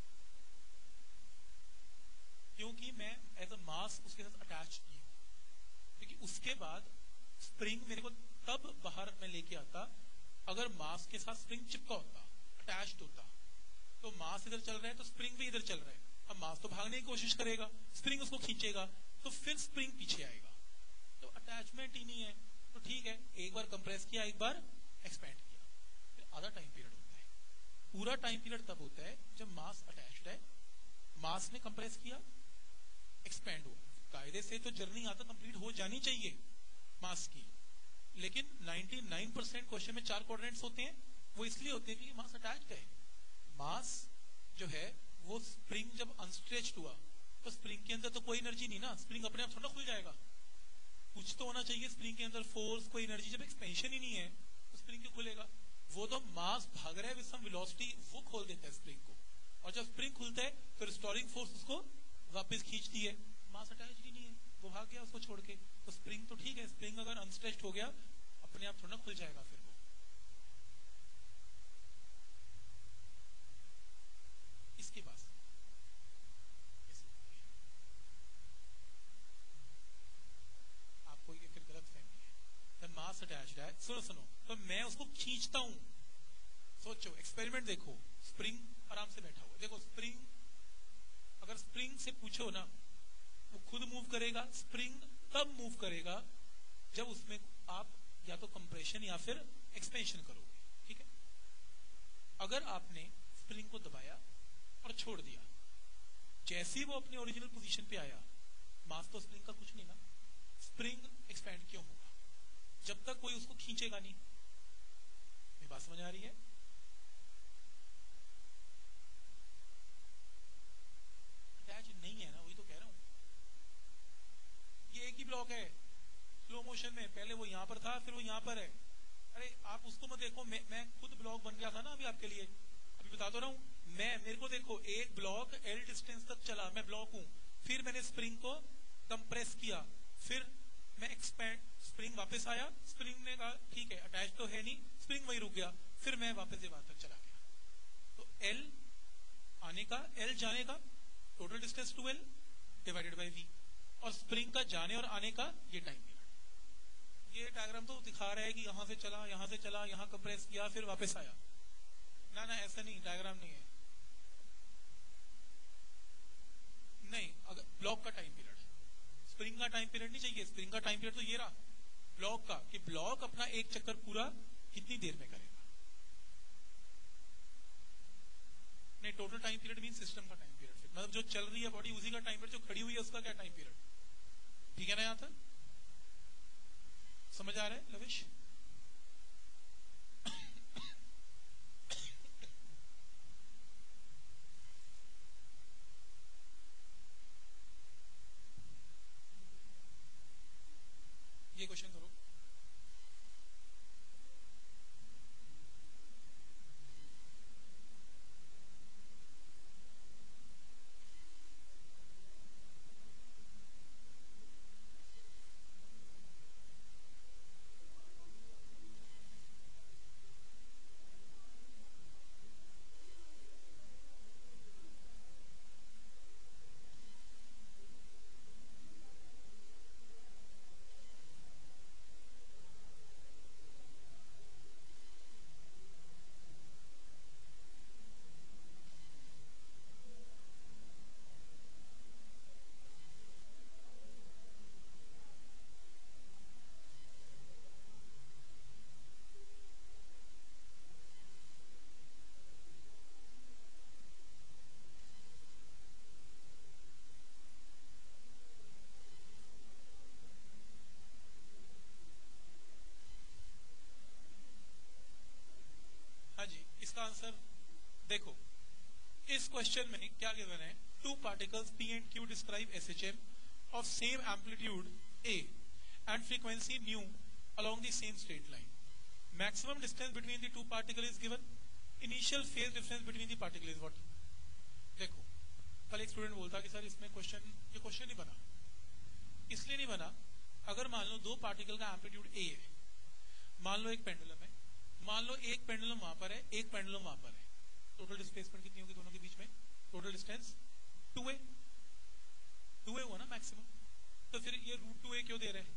क्योंकि मैं एज अ मास उसके साथ अटैच नहीं हूं। क्योंकि उसके बाद स्प्रिंग मेरे को तब बाहर में लेके आता अगर मास के साथ स्प्रिंग चिपका होता, अटैच्ड होता। तो मास इधर चल रहा है तो स्प्रिंग भी इधर चल रहा है, अब मास तो भागने की कोशिश करेगा, स्प्रिंग उसको खींचेगा, तो फिर स्प्रिंग पीछे आएगा, तो अटैचमेंट ही नहीं है। तो ठीक है, एक बार कंप्रेस किया, एक बार एक्सपैंड किया, फिर आधा टाइम पीरियड होता है। पूरा टाइम पीरियड तब होता है जब मास अटैच्ड है, मास ने कंप्रेस किया, एक्सपैंड हुआ। कायदे से तो जर्नी यहाँ तक कंप्लीट हो जानी चाहिए मास की, लेकिन 99% क्वेश्चन में 4 क्वाड्रेंट्स होते हैं। वो इसलिए होते हैं क्योंकि मास अटैच्ड है। मास जो है वो स्प्रिंग जब अनस्ट्रेच्ड हुआ तो स्प्रिंग के अंदर तो कोई एनर्जी नहीं ना, स्प्रिंग अपने आप थोड़ा खुल जाएगा, कुछ तो होना चाहिए स्प्रिंग के अंदर, फोर्स, कोई एनर्जी। जब एक्सपेंशन ही नहीं है तो स्प्रिंग क्यों खुलेगा? वो तो मास भाग रहा है विद सम वेलोसिटी, वो खोल देता है स्प्रिंग को, और जब स्प्रिंग खुलता है तो रिस्टोरिंग फोर्स उसको वापस खींचती है। मास अटैच ही नहीं है, वो भाग गया उसको छोड़ के। तो स्प्रिंग तो ठीक है, स्प्रिंग अगर अनस्ट्रेच्ड हो गया अपने आप थोड़ा खुल जाएगा फिर वो। इसके पास आपको ये फिर गलत फहमी है। जब मास अटैच्ड है, सुनो तो मैं उसको खींचता हूं। सोचो, एक्सपेरिमेंट देखो, स्प्रिंग आराम से बैठा हुआ, देखो स्प्रिंग, अगर स्प्रिंग से पूछो ना, वो खुद मूव करेगा। स्प्रिंग तब मूव करेगा जब उसमें आप या तो कंप्रेशन या फिर एक्सपेंशन करोगे। ठीक है, अगर आपने स्प्रिंग को दबाया और छोड़ दिया, जैसे ही वो अपनी ओरिजिनल पोजीशन पे आया, मास तो स्प्रिंग का कुछ नहीं ना, स्प्रिंग एक्सपैंड क्यों होगा? जब तक कोई उसको खींचेगा नहीं। मेरी बात समझ आ रही है? अटैच नहीं है ना, वही तो कह रहा हूं। ये एक ही ब्लॉक है स्लो मोशन में, पहले वो यहां पर था, फिर वो यहां पर है। अरे आप उसको मत देखो, मैं खुद ब्लॉक बन गया था ना अभी आपके लिए, अभी बता तो रहा हूं। मेरे को देखो, एक ब्लॉक L डिस्टेंस तक चला, मैं ब्लॉक हूं, फिर मैंने स्प्रिंग को कंप्रेस किया, फिर मैं एक्सपैंड, स्प्रिंग वापस आया, स्प्रिंग ने कहा ठीक है अटैच तो है नहीं, स्प्रिंग वही रुक गया, फिर मैं वापस वहां तक चला गया। तो L आने का, L जाने का, total distance 2L divided by V, और स्प्रिंग का जाने और आने का ये टाइम पीरियड। ये डायग्राम तो दिखा रहा है कि यहां से चला, यहां से चला, यहां कंप्रेस किया, फिर वापस आया। ना ना, ऐसा नहीं, डायग्राम नहीं है। नहीं, अगर ब्लॉक का टाइम पीरियड, स्प्रिंग का टाइम पीरियड नहीं चाहिए। स्प्रिंग का टाइम पीरियड तो ये रहा ब्लॉक का, कि ब्लॉक अपना एक चक्कर पूरा कितनी देर में करेगा। नहीं, total time period mean system का टाइम पीरियड, मतलब जो चल रही है बॉडी उसी का टाइम पीरियड, जो खड़ी हुई है उसका क्या टाइम पीरियड। ठीक है ना? यहां तक समझ आ रहा है लविश? ये क्वेश्चन करो। हाँ जी, इसका आंसर देखो, इस क्वेश्चन में क्या गिवन है, two particles P and Q describe SHM of same amplitude A and frequency nu along the same straight line. Maximum distance between the two particles is given. Initial phase difference between the particle is what? देखो, कल एक student बोलता कि sir इसमें ये question नहीं बना, इसलिए नहीं बना, अगर मान लो दो पार्टिकल का एम्पलीट्यूड A है, मान लो एक पेंडुलम है, मान लो एक पेंडुलम वहां पर है, एक पेंडुलम वहां पर है, टोटल डिस्प्लेसमेंट कितनी होगी दोनों के बीच में? टोटल डिस्टेंस 2a हुआ ना मैक्सिमम। तो फिर ये √2a क्यों दे रहे हैं?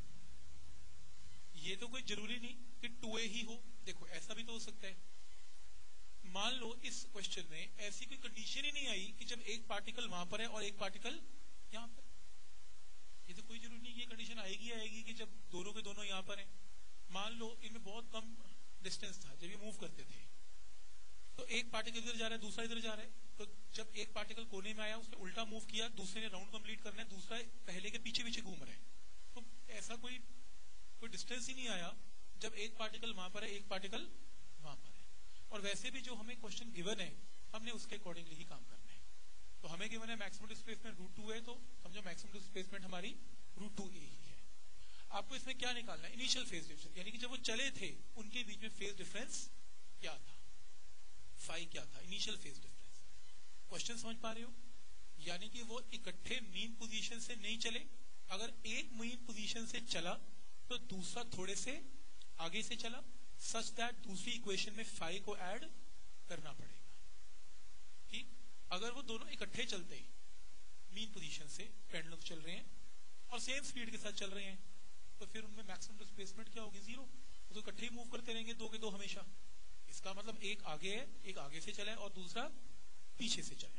ये तो कोई जरूरी नहीं कि 2a ही हो, देखो ऐसा भी तो हो सकता है। मान लो इस क्वेश्चन में ऐसी कोई कंडीशन ही नहीं आई कि जब एक पार्टिकल वहां पर है और एक पार्टिकल यहाँ पर, ये तो कोई जरूरी नहीं कि ये कंडीशन आएगी कि जब दोनों के दोनों यहाँ पर है। मान लो इनमें बहुत कम डिस्टेंस था जब ये मूव करते थे, तो एक पार्टिकल इधर जा रहा है, दूसरा इधर जा रहा है, तो जब एक पार्टिकल कोने में आया उसने उल्टा मूव किया, दूसरे ने राउंड कंप्लीट करना है, दूसरा पहले के पीछे पीछे घूम रहा है, तो ऐसा कोई डिस्टेंस ही नहीं आया जब एक पार्टिकल वहां पर है, एक पार्टिकल वहां पर है। और वैसे भी जो हमें क्वेश्चन गिवन है हमने उसके अकॉर्डिंगली ही काम करना है। तो हमें गिवन है मैक्सिमम डिस्प्लेसमेंट √2 है, तो समझो मैक्सिमम डिस्प्लेसमेंट हमारी √2a ही है। आपको इसमें क्या निकालना है? इनिशियल फेज डिफरेंस, यानी कि जब वो चले थे उनके बीच में फेज डिफरेंस क्या था, फाई क्या था, इनिशियल फेज डिफरेंस। क्वेश्चन समझ पा रहे हो? यानी कि वो इकट्ठे मीन पोजीशन से नहीं चले, अगर एक मीन पोजीशन से चला तो दूसरा थोड़े से आगे से चला, सच दैट दूसरी इक्वेशन में फाई को ऐड करना पड़ेगा। ठीक, अगर वो दोनों इकट्ठे चलते मीन पोजीशन से, पेंडुलम चल रहे हैं और सेम स्पीड के साथ चल रहे हैं, तो फिर उनमें मैक्सिमम डिस्प्लेसमेंट क्या होगी? 0। तो इकट्ठे ही मूव करते रहेंगे दो के दो हमेशा। इसका मतलब एक आगे है, एक आगे से चला है और दूसरा पीछे से चला है।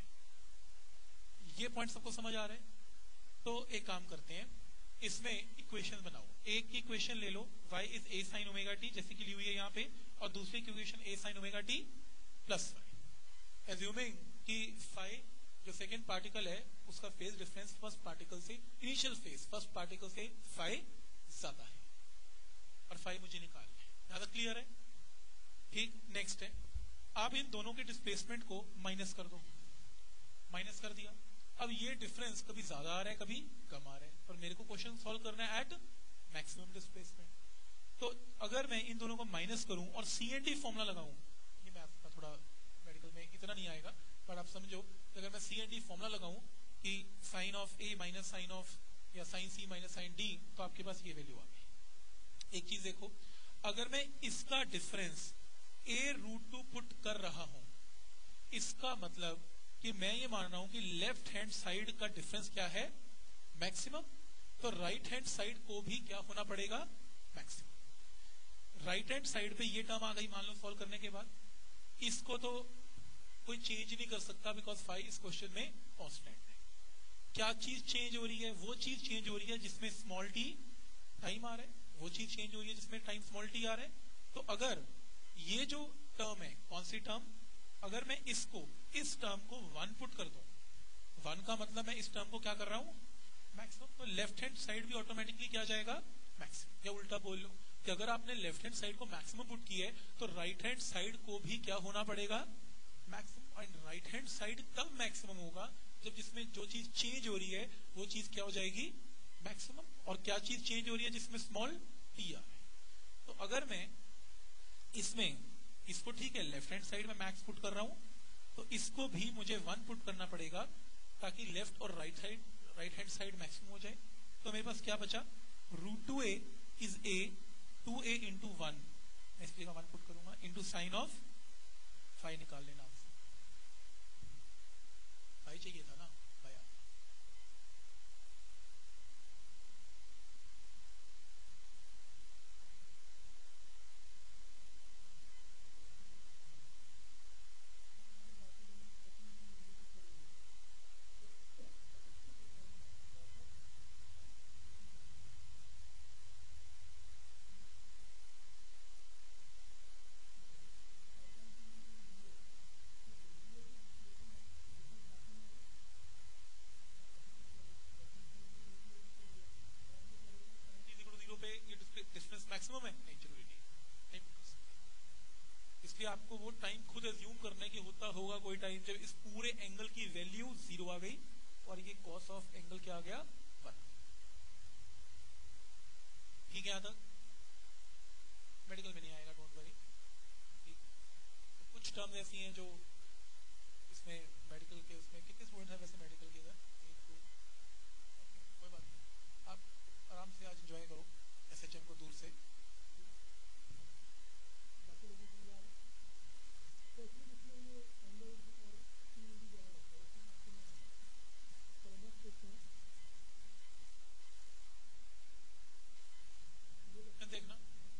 ये पॉइंट सबको समझ आ रहा है? तो एक काम करते हैं, इसमें इक्वेशन बनाओ। एक की इक्वेशन ले लो, y is a sin omega t, जैसे कि ली हुई है यहाँ पे, और दूसरी की equation a sin omega t plus phi. Assuming कि फाई जो सेकेंड पार्टिकल है उसका फेज डिफरेंस फर्स्ट पार्टिकल से, इनिशियल फेज फर्स्ट पार्टिकल से फाई ज्यादा है, और फाई मुझे निकालना है। ज्यादा क्लियर है? ठीक, नेक्स्ट है, आप इन दोनों के डिस्प्लेसमेंट को माइनस कर दो। माइनस कर दिया, अब ये डिफरेंस कभी ज्यादा आ रहा है कभी कम आ रहा है, और मेरे को क्वेश्चन सॉल्व करना है एट मैक्सिमम डिस्प्लेसमेंट। तो अगर मैं इन दोनों को माइनस करूं और CNT फॉर्मूला लगाऊं, ये मैथ का थोड़ा मेडिकल में इतना नहीं आएगा, पर आप समझो कि अगर मैं CNT फॉर्मूला लगाऊं कि sine of A minus sine of, या sine C minus sine D, तो आपके पास ये वैल्यू आ गई। एक चीज देखो, अगर मैं इसका डिफरेंस a√2 पुट कर रहा हूं, इसका मतलब कि मैं ये मान रहा हूं कि लेफ्ट हैंड साइड का डिफरेंस क्या है? मैक्सिमम। तो राइट हैंड साइड को भी क्या होना पड़ेगा? मैक्सिमम। राइट हैंड साइड पे ये टर्म आ गई मान लो सॉल्व करने के बाद, इसको तो कोई चेंज नहीं कर सकता बिकॉज फाई इस क्वेश्चन में कांस्टेंट है। क्या चीज चेंज हो रही है? वो चीज चेंज हो रही है जिसमें स्मॉल t टाइम आ रहा है, वो चीज चेंज हो रही है जिसमें टाइम स्मॉल t आ रहा है। तो अगर ये जो टर्म है, कौन सी टर्म, अगर मैं इस टर्म को 1 पुट कर दूं, 1 का मतलब मैं इस टर्म को क्या कर रहा हूं? मैक्सिमम। तो लेफ्ट हैंड साइड भी ऑटोमेटिकली क्या जाएगा? मैक्सिमम। या उल्टा बोल लो कि अगर आपने लेफ्ट हैंड साइड को मैक्सिमम पुट किया है तो राइट हैंड साइड को भी क्या होना पड़ेगा? Maximum. And right hand side तब मैक्सिमम होगा जब जिसमें जो चीज चेंज हो रही है वो चीज क्या हो जाएगी? मैक्सिमम। और क्या चीज चेंज हो रही है जिसमें स्मॉल टी आ रहा है। तो अगर मैं इसमें इसको ठीक है लेफ्ट हैंड साइड में मैक्स पुट कर रहा हूं, तो इसको भी मुझे 1 पुट करना पड़ेगा ताकि लेफ्ट और राइट हैंड साइड मैक्सिमम हो जाए। तो मेरे पास क्या बचा, √2a is a, 2a into 1, मैं इसकी जगह 1 पुट करूंगा, इंटू साइन ऑफ फाई निकाल लेना। फाई चाहिए था ना भाई। मैक्सिमम है नहीं, जरूरी नहीं पुट कर सकते। इसलिए आपको वो टाइम खुद एज्यूम करने की होता होगा कोई टाइम जब इस पूरे एंगल की वैल्यू 0 आ गई और ये कॉस ऑफ एंगल क्या आ गया 1। ठीक है, यहाँ तक मेडिकल में नहीं आएगा, डोंट वरी। ठीक, तो कुछ टर्म ऐसी हैं जो इसमें मेडिकल के, उसमें कितने स्टूडेंट हैं वैसे मेडिकल के इधर, 1 2, कोई बात नहीं, आप आराम से आज एंजॉय करो एसएचएम को दूर से। देखना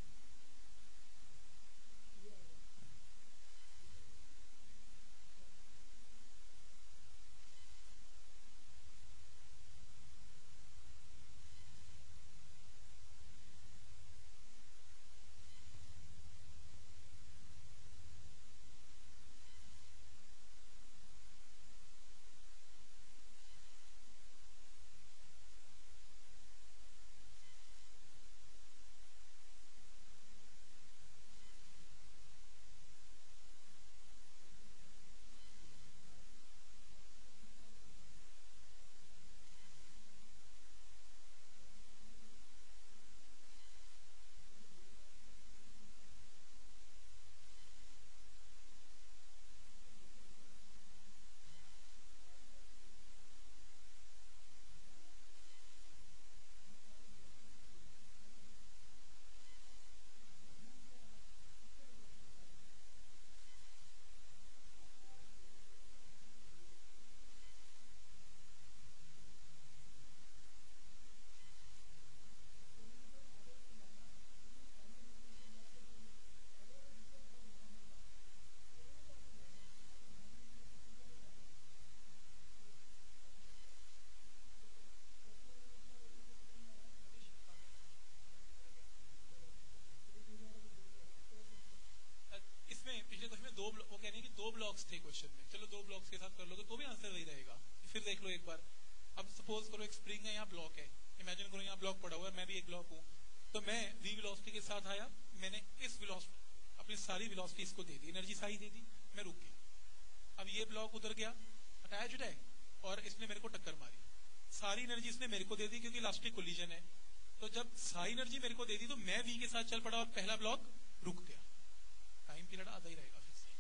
दो ब्लॉक्स थे क्वेश्चन में, चलो 2 ब्लॉक्स के साथ कर लोगे तो भी आंसर वही रहेगा। फिर देख लो एक बार, अब सपोज करो एक स्प्रिंग है, यहाँ ब्लॉक है, इमेजिन करो यहाँ ब्लॉक पड़ा हुआ है, मैं भी एक ब्लॉक हूँ, तो मैं v वेलोसिटी के साथ आया, मैंने इस वेलोसिटी अपनी सारी वेलोसिटी इसको दे दी, एनर्जी सारी दे दी, मैं रुक गया। अब ये ब्लॉक उधर गया, अटैच्ड है, और इसने मेरे को टक्कर मारी, सारी एनर्जी इसने मेरे को दे दी क्योंकि लास्ट में कोलिजन है। तो जब सारी एनर्जी मेरे को दे दी तो मैं v के साथ चल पड़ा और पहला ब्लॉक रुक गया, टाइम पीरियड आधा ही रहेगा।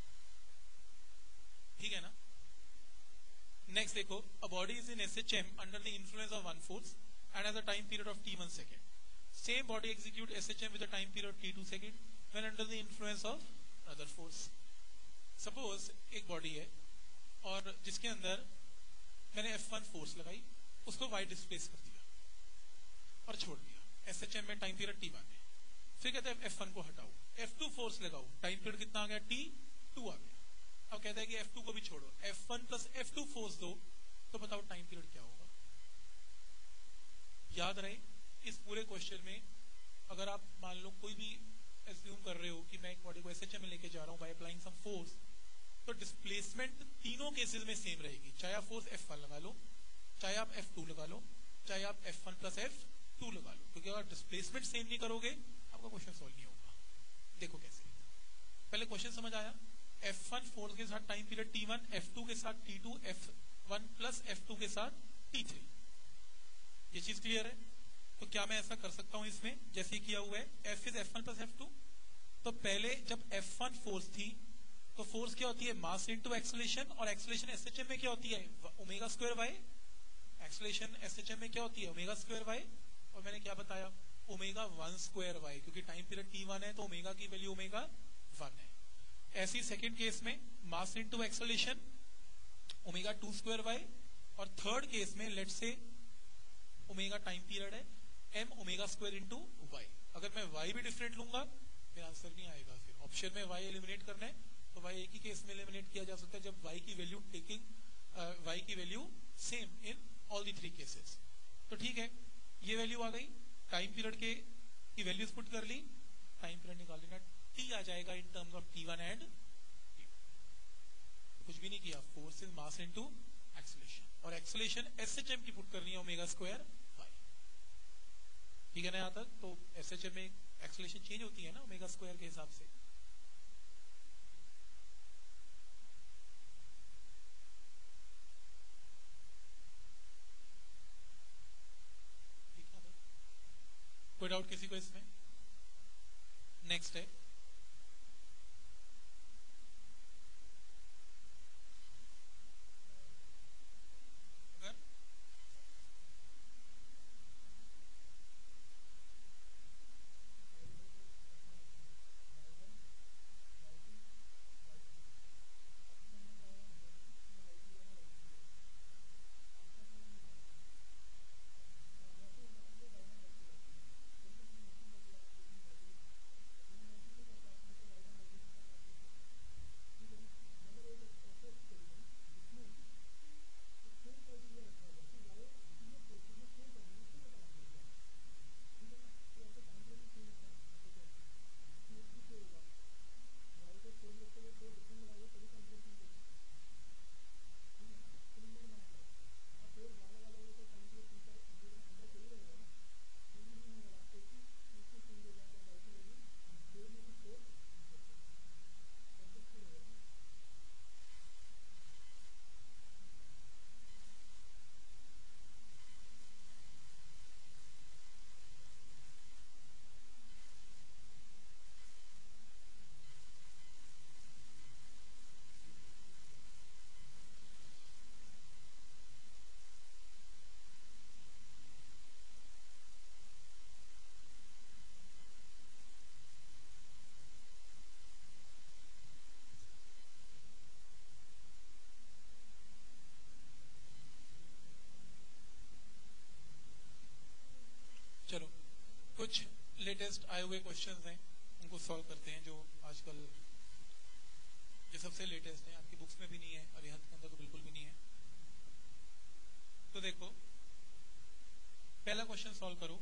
ठीक है ना। नेक्स्ट देखो, a body is in SHM under the influence of 1 force and has a time period of t1 second. Same body executes SHM with a time period t2 second when under the influence of other force. Suppose एक बॉडी है और जिसके अंदर मैंने F1 force लगाई, उसको y displace कर दिया और छोड़ दिया, एसएचएम में टाइम पीरियड t1 है। फिर कहते हैं F1 को हटाओ, F2 फोर्स लगाओ, टाइम पीरियड कितना आ गया, t2 आ गया। अब कहता है कि F2 को भी छोड़ो, F1 प्लस F2 फोर्स दो, तो बताओ टाइम पीरियड क्या होगा। याद रहे इस पूरे क्वेश्चन में अगर आप मान लो कोई भी एज्यूम कर रहे हो कि मैं एक बॉडी को एसएचएम में लेके जा रहा हूं बाय अप्लाइंग सम फोर्स, तो डिस्प्लेसमेंट तीनों केसेस में सेम रहेगी, चाहे आप फोर्स F1 लगा लो, चाहे आप F2 लगा लो, चाहे आप F1 प्लस F2 लगा लो, क्योंकि अगर डिस्प्लेसमेंट सेम नहीं करोगे आपका क्वेश्चन सॉल्व नहीं होगा। देखो कैसे, पहले क्वेश्चन समझ आया, F1 फोर्स के साथ टाइम पीरियड t1, F2 के साथ t2, F1 प्लस F2 के साथ t3, ये चीज क्लियर है। तो क्या मैं ऐसा कर सकता हूं इसमें जैसे किया हुआ है, F is F1 plus F2। तो पहले जब F1 फोर्स थी तो फोर्स क्या होती है, मास इनटू एक्सेलरेशन, और एक्सेलरेशन एसएचएम में क्या होती है, omega square y. Acceleration SHM में क्या होती है, ओमेगा स्क्वायर वाई। और मैंने क्या बताया, ओमेगा 1 स्क्वायर वाई, क्योंकि टाइम पीरियड T1 है तो ओमेगा की वैल्यू ओमेगा 1 है। ऐसी सेकंड केस में mass into acceleration omega 2 square y, और थर्ड केस में let's say omega time period है, m omega square into y। अगर मैं y भी डिफरेंट लूंगा फिर आंसर नहीं आएगा। फिर ऑप्शन में y एलिमिनेट करना है तो y एक ही केस में एलिमिनेट किया जा सकता है जब y की वैल्यू y की value same in all the 3 cases. तो ठीक है, ये वैल्यू आ गई, टाइम पीरियड के की वैल्यूज पुट कर ली, टाइम पीरियड निकाल लेना, t आ जाएगा in terms of T1 and T2। कुछ भी नहीं किया, force is mass into acceleration, और एक्सेलरेशन एसएचएम की पुट करनी है ओमेगा स्क्वायर वाई। ठीक है ना यहां तक? तो एसएचएम में एक्सेलरेशन चेंज होती है ना ओमेगा स्क्वायर के हिसाब से। ठीक है, कोई डाउट किसी को इसमें? नेक्स्ट है चलो कुछ लेटेस्ट आए हुए क्वेश्चंस हैं उनको सॉल्व करते हैं, जो आजकल जो सबसे लेटेस्ट है, आपकी बुक्स में भी नहीं है और यहाँ के अंदर तो बिल्कुल भी नहीं है। तो देखो पहला क्वेश्चन सॉल्व करो।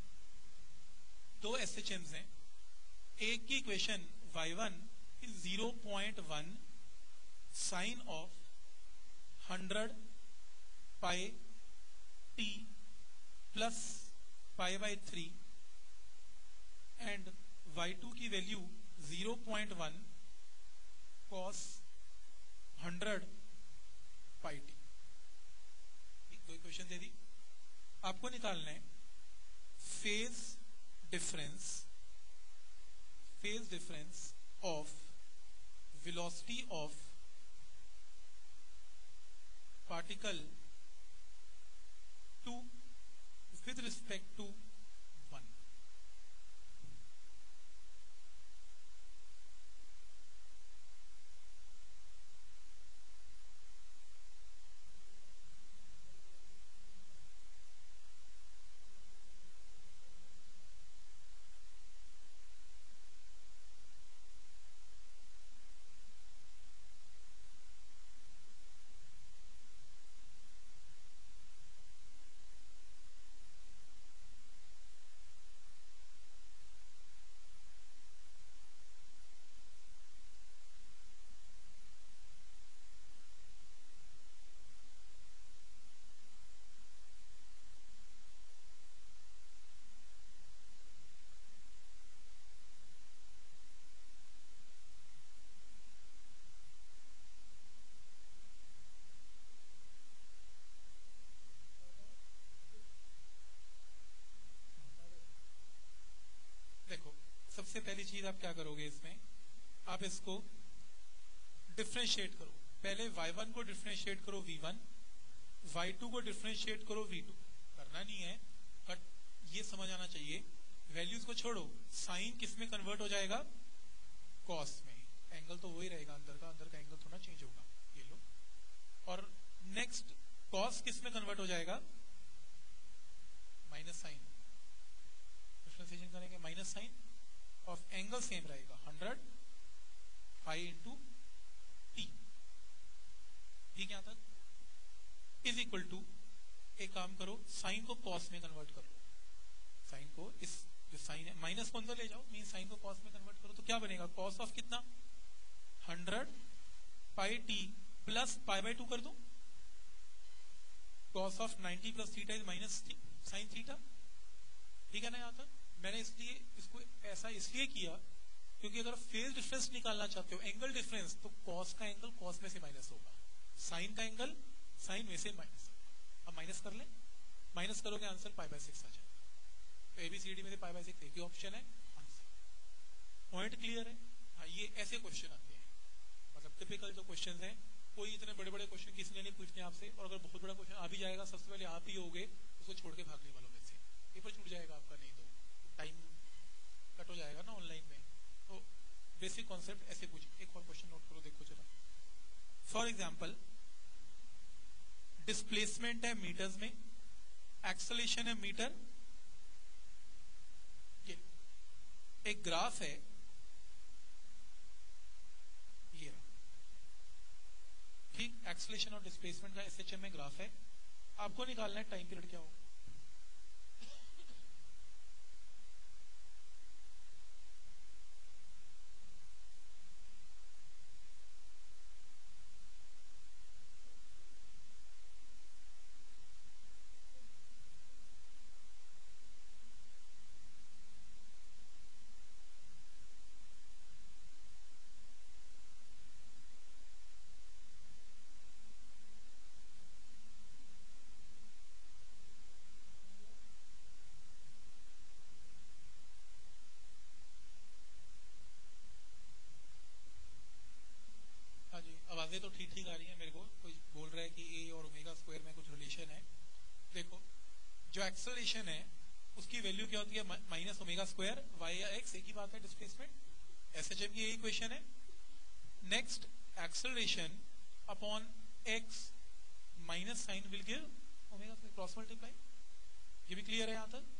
दो एसएचएम्स हैं, एक की equation y1 is 0.1 sine of 100 pi t plus pi by 3 and y2 की वैल्यू 0.1 cos 100 पाई t। दो इक्वेशन दे दी, आपको निकालना है phase difference of velocity of particle two with respect to 1। सबसे पहली चीज आप क्या करोगे इसमें, आप इसको डिफरेंशिएट करो। पहले y1 को डिफरेंशिएट करो v1, y2 को डिफरेंशिएट करो v2। करना नहीं है बट ये समझ आना चाहिए। वैल्यूज को छोड़ो, साइन किस में कन्वर्ट हो जाएगा, कॉस में। एंगल तो वही रहेगा, अंदर का एंगल थोड़ा चेंज होगा, ये लो। और नेक्स्ट कॉस किस में कन्वर्ट हो जाएगा, माइनस साइन। डिफरेंशिएशन करेंगे माइनस साइन और एंगल सेम रहेगा 100 पाई इंटू टी। ठीक है, यहां तक इज इक्वल टू, एक काम करो साइन को कॉस में कन्वर्ट कर लो। साइन को, इस जो साइन है माइनस को अंदर ले जाओ, मीन साइन को कॉस में कन्वर्ट करो तो क्या बनेगा, कॉस ऑफ कितना 100 pi t plus pi by 2 कर दो। Cos of 90 plus theta is minus sine theta. ठीक है ना। यहां तक मैंने इसलिए इसको ऐसा इसलिए किया क्योंकि अगर फेज डिफरेंस निकालना चाहते हो, एंगल डिफरेंस, तो कॉस का एंगल कॉस में से माइनस होगा, साइन का एंगल साइन में से माइनस होगा। अब माइनस कर ले, माइनस करोगे आंसर पाई बाय 6 आ जाएगा। तो एबीसीडी में से पाई बाय 6 एक ही ऑप्शन है आंसर। पॉइंट क्लियर है। हाँ, ये ऐसे क्वेश्चन आते हैं, मतलब टिपिकल जो क्वेश्चन हैं। कोई इतने बड़े बड़े क्वेश्चन किसी ने नहीं पूछने आपसे, और अगर बहुत बड़ा क्वेश्चन आ भी जाएगा सबसे पहले आप ही होगे उसको छोड़ के भागने वालों में से, पेपर छूट जाएगा आपका, नहीं तो टाइम कट हो जाएगा ना ऑनलाइन में। तो बेसिक कॉन्सेप्ट ऐसे पूछ। एक और क्वेश्चन नोट करो, देखो जरा। फॉर एग्जाम्पल, डिस्प्लेसमेंट है मीटर्स में, एक्सेलरेशन है मीटर, ये एक ग्राफ है, ये ठीक एक्सेलरेशन और डिस्प्लेसमेंट का एसएचएम में ग्राफ है। आपको निकालना है टाइम पीरियड क्या होगा। आवाजें तो ठीक ठीक आ रही है मेरे को। कोई बोल रहा है कि ए और ओमेगा स्क्वायर में कुछ रिलेशन है। देखो, जो एक्सेलरेशन है उसकी वैल्यू क्या होती है, माइनस ओमेगा स्क्वायर वाई या एक्स, एक ही बात है। डिस्प्लेसमेंट एसएचएम की यही क्वेश्चन है। Next, acceleration upon x minus sign will give omega square, cross multiply. ये भी क्लियर है यहां तक।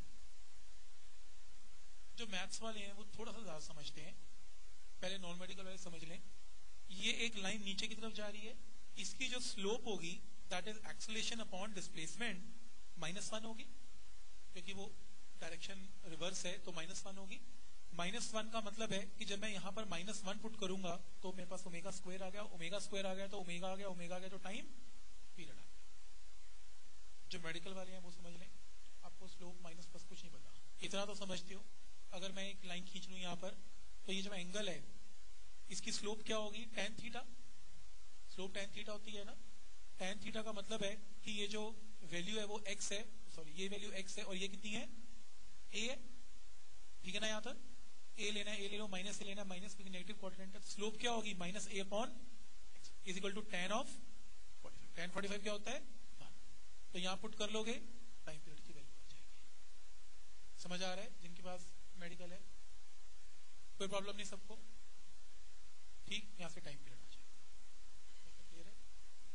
जो मैथ्स वाले हैं वो थोड़ा सा ज्यादा समझते हैं, पहले नॉन मेडिकल वाले समझ लें। ये एक लाइन नीचे की तरफ जा रही है, इसकी जो स्लोप होगी that is acceleration upon displacement -1 होगी, क्योंकि वो डायरेक्शन रिवर्स है तो -1 होगी। -1 का मतलब है कि जब मैं यहाँ पर -1 पुट करूंगा तो मेरे पास ओमेगा स्क्वायर आ गया, ओमेगा स्क्वायर आ गया तो ओमेगा आ गया, ओमेगा आ गया तो टाइम पीरियड आ गया। जो मेडिकल वाले हैं वो समझ लें, आपको स्लोप माइनस प्लस कुछ नहीं पता, इतना तो समझते हो। अगर मैं एक लाइन खींच लूं यहाँ पर, तो ये जो एंगल है इसकी स्लोप क्या होगी, tan theta. Slope tan theta होती है ना। tan थीटा का मतलब है कि ये जो वैल्यू है वो x है, सॉरी ये वैल्यू x है और ये कितनी है, a है। ठीक है ना। यहाँ तक a लेना है, a ले लो, माइनस a लेना है, माइनस, क्योंकि नेगेटिव क्वाड्रेंट है। स्लोप क्या होगी, minus a upon is equal to tan of 45। tan 45 क्या होता है 1। तो यहाँ पुट कर लोगे, टाइम पीरियड की वैल्यू आ जाएगी। समझ आ रहा है जिनके पास मेडिकल है, कोई प्रॉब्लम नहीं सबको। ठीक, यहां से टाइम पीरियड आ जाएगा। क्लियर है।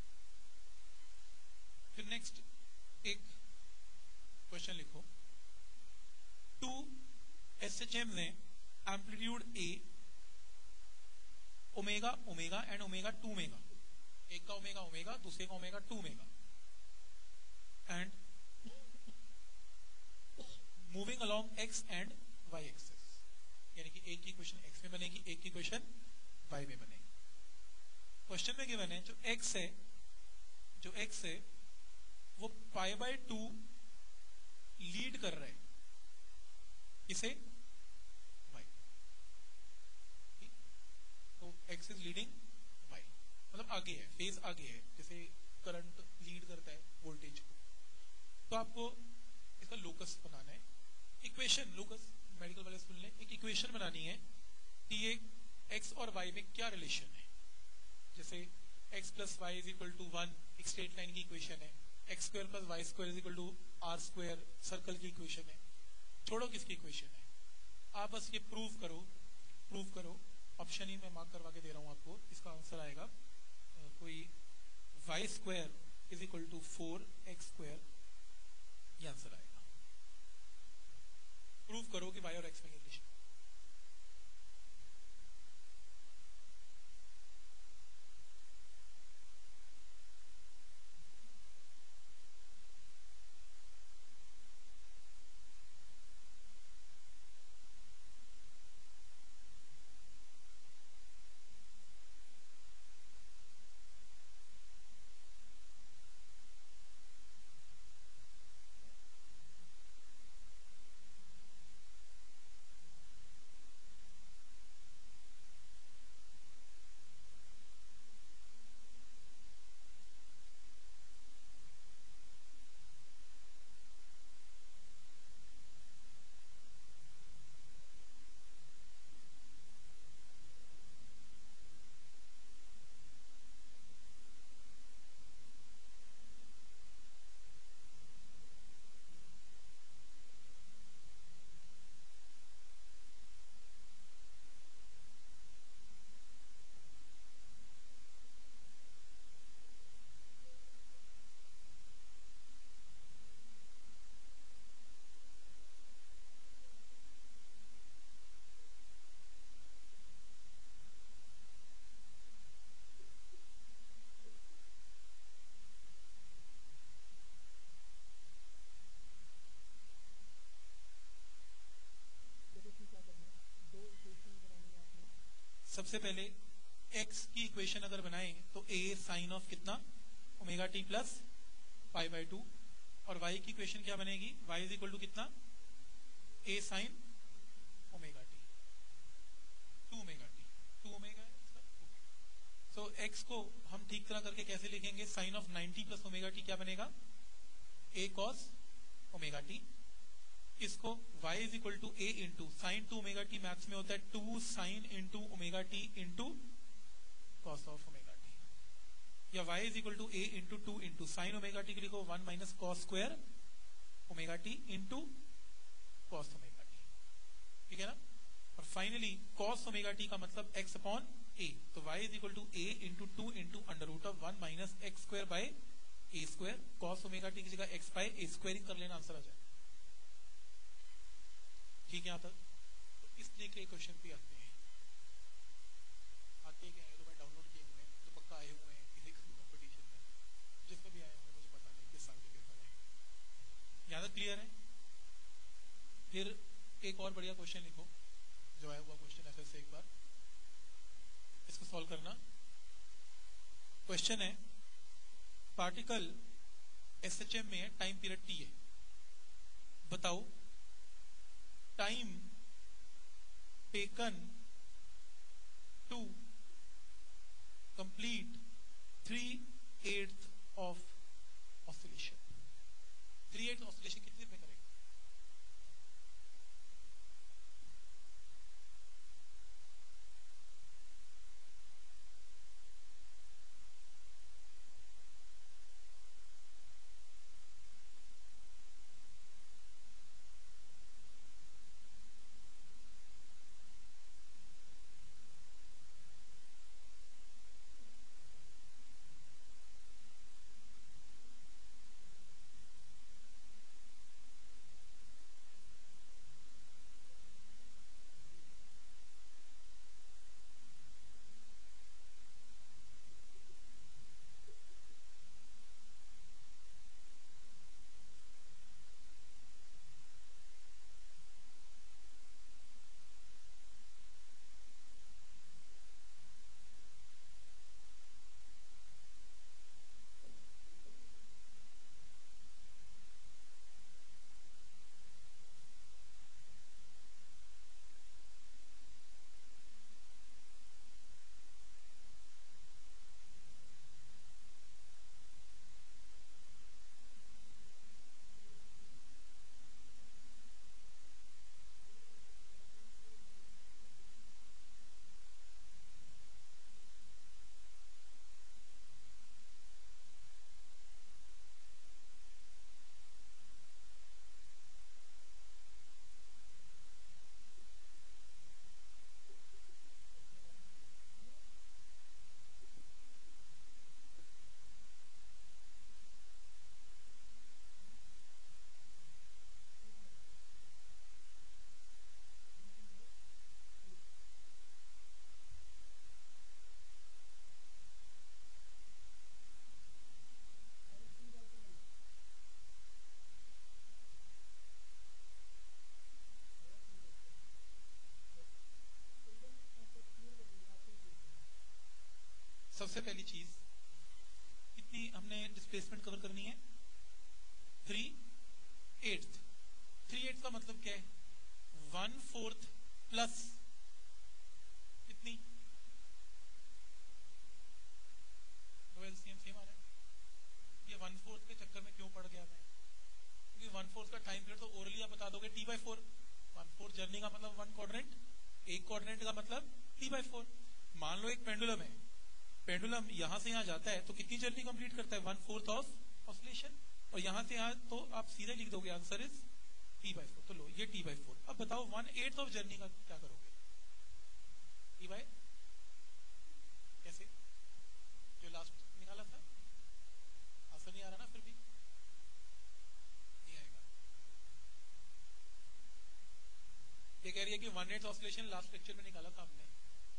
फिर नेक्स्ट एक क्वेश्चन लिखो। 2 एसएचएम ने amplitude a, omega omega and omega 2 omega, एक का ओमेगा ओमेगा, दूसरे का omega 2 omega, and moving along x and y axis, यानी कि एक की क्वेश्चन एक्स में बनेगी, एक की क्वेश्चन वाई में बनेगी। क्वेश्चन में गिवन है जो एक्स है वो पाई बाय 2 लीड कर रहा है इसे वाई। तो एक्स इज लीडिंग वाई, मतलब आगे है, फेज आगे है, जैसे करंट लीड करता है वोल्टेज को। तो आपको इसका लोकस बनाना है। इक्वेशन लोकस मेडिकल वाले सुन लें, एक इक्वेशन बनानी है कि ये x और y में क्या रिलेशन है। जैसे x plus y is equal to 1 एक स्ट्रेट लाइन की इक्वेशन है, x square plus y square is equal to r square circle की इक्वेशन है। छोड़ो किसकी इक्वेशन है, आप बस ये प्रूव करो। ऑप्शन ही मैं मार्क करवा के दे रहा हूँ आपको, इसका आंसर आएगा कोई y square is equal to 4x square, ये आंसर आएगा। प्रूव करो कि y और x में रिलेशन। सबसे पहले x की इक्वेशन अगर बनाएं तो a साइन ऑफ कितना omega t plus pi by 2, और y की इक्वेशन क्या बनेगी, y इज इक्वल टू कितना a sine omega t, 2 omega t, 2 omega है इसका। सो x को हम ठीक तरह करके कैसे लिखेंगे, sine of 90 plus omega t क्या बनेगा, a कॉस ओमेगा टी। इसको y is equal to a into sine 2 omega t, maths में होता है 2 sine into omega t into cos of omega t, या y is equal to a into 2 into sine omega t के लिखो 1 minus cos square omega t into cos omega t, ठीक है ना। और फाइनली कॉस ओमेगा टी का मतलब x upon a, तो y is equal to a into 2 into under root of 1 minus x square by a स्क्वायर, cos omega t की जगह x बाय a स्क्वायरिंग कर लेना, आंसर आ जाए। ठीक है यहाँ तक। तो इस तरीके के क्वेश्चन पे आते हैं, क्या है तो मैं डाउनलोड किए हुए हैं, तो पक्का आए हुए हैं किसी कंपटीशन में, जिसमें भी आए होंगे मुझे पता नहीं किस साल के पेपर है। यहाँ तक क्लियर है। फिर एक और बढ़िया क्वेश्चन लिखो जो आया हुआ क्वेश्चन ऐसे से, एक बार इसको सॉल्व करना। क्वेश्चन है पार्टिकल SHM में है, टाइम पीरियड T है, बताओ time taken to complete 3/8 of oscillation. 3/8 oscillation कितनी देर में करेगा, सबसे पहली चीज, कितनी हमने डिस्प्लेसमेंट कवर करनी है? 3/8। 3/8 का मतलब क्या है? 1/4 प्लस कितनी? एलसीएम सेम आ रहा है। ये 1/4 के चक्कर में क्यों पड़ गया मैं? क्योंकि 1/4 का टाइम पीरियड तो ओरली आप बता दोगे T/4। 1/4 जर्नी का मतलब 1 क्वाड्रेंट, एक क्वाड्रेंट का मतलब T/4। मान लो एक पेंडुलम है, पेंडुलम यहां से यहां जाता है तो कितनी जर्नी कंप्लीट करता है? 1/4 ऑफ ऑसिलेशन। और यहां से यहां तो आप सीधे लिख दोगे आंसर इज T/4। तो लो ये T/4। अब बताओ 1/8 ऑफ जर्नी का क्या करोगे? T बाय कैसे? जो लास्ट निकाला था, आंसर नहीं आ रहा ना? फिर भी नहीं आएगा। ये कह रही है कि 1/8 ऑसिलेशन लास्ट लेक्चर में निकाला था हमने।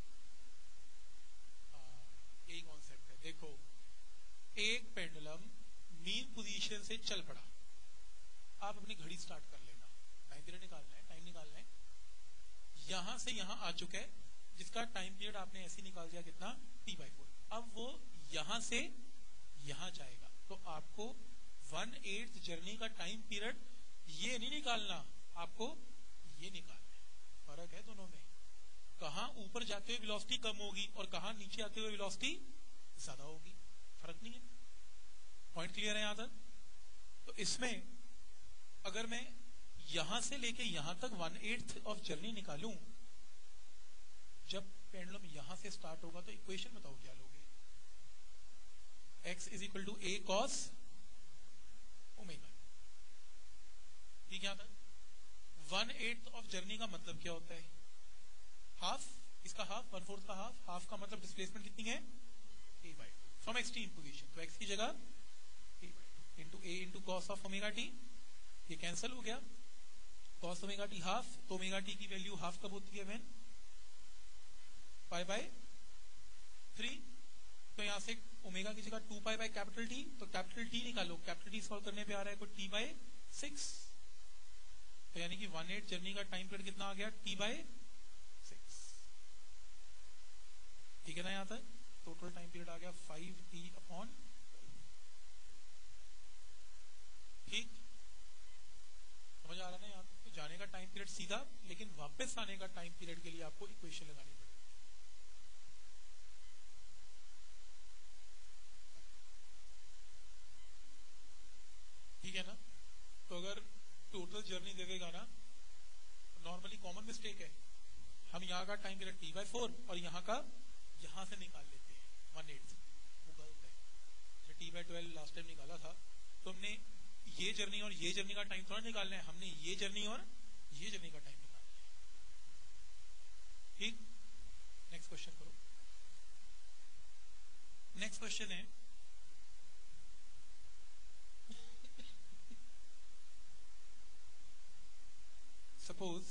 यही कॉन्सेप्ट है। देखो, एक पेंडुलम मीन पोजीशन से चल पड़ा, आप अपनी घड़ी स्टार्ट कर लेना, टाइम पीरियड निकालना है, टाइम निकालना है। यहां से यहां आ चुका है, जिसका टाइम पीरियड आपने ऐसे निकाल दिया, कितना? T/4। अब वो यहां से यहां जाएगा, तो आपको 1/8 जर्नी का टाइम पीरियड ये नहीं निकालना, आपको ये निकालना है। फर्क है दोनों में। कहां ऊपर जाते हुए वेलोसिटी कम होगी और कहां नीचे आते हुए वेलोसिटी ज्यादा होगी, फर्क नहीं है। पॉइंट क्लियर है यहां तक? तो इसमें अगर मैं यहां से लेके यहां तक 1/8 ऑफ जर्नी निकालूं, जब पेंडुलम यहां से स्टार्ट होगा तो इक्वेशन बताओ क्या लोगे? x is equal to a cos omega. ठीक है? यहां तक 1/8 ऑफ जर्नी का मतलब क्या होता है? हाफ, इसका हाफ, 1/4 का हाफ। हाफ का मतलब डिस्प्लेसमेंट कितनी है? A/2 from extreme position. तो x की जगह A/2 into a into cos of omega t. ये कैंसिल हो गया, कॉस ओमेगा टी हाफ, तो ओमेगा टी की वैल्यू हाफ कब होती है? व्हेन π/3। तो यहां से ओमेगा की जगह 2π/T, तो कैपिटल टी निकालो। कैपिटल टी सॉल्व करने पे आ रहा है कोई T/6। तो यानी कि 1/8 जर्नी का टाइम पीरियड कितना आ गया? T/6। ठीक है ना? यहां तक टोटल टाइम पीरियड आ गया 5T/12। ठीक, समझ आ रहा है ना? यहाँ तो जाने का टाइम पीरियड सीधा, लेकिन वापस आने का टाइम पीरियड के लिए आपको इक्वेशन लगानी पड़ेगी। ठीक है ना? तो अगर टोटल जर्नी देगा ना, नॉर्मली कॉमन मिस्टेक है, हम यहाँ का टाइम पीरियड T/4 और यहाँ का यहाँ से निकाल लेते हैं 1/8। वो गलत है। जैसे T/12 लास्ट टाइम निकाला था, तो हमने ये जर्नी और ये जर्नी का टाइम थोड़ा निकालना है, हमने ये जर्नी और ये जर्नी का टाइम निकालना है। ठीक, नेक्स्ट क्वेश्चन करो। नेक्स्ट क्वेश्चन है, सपोज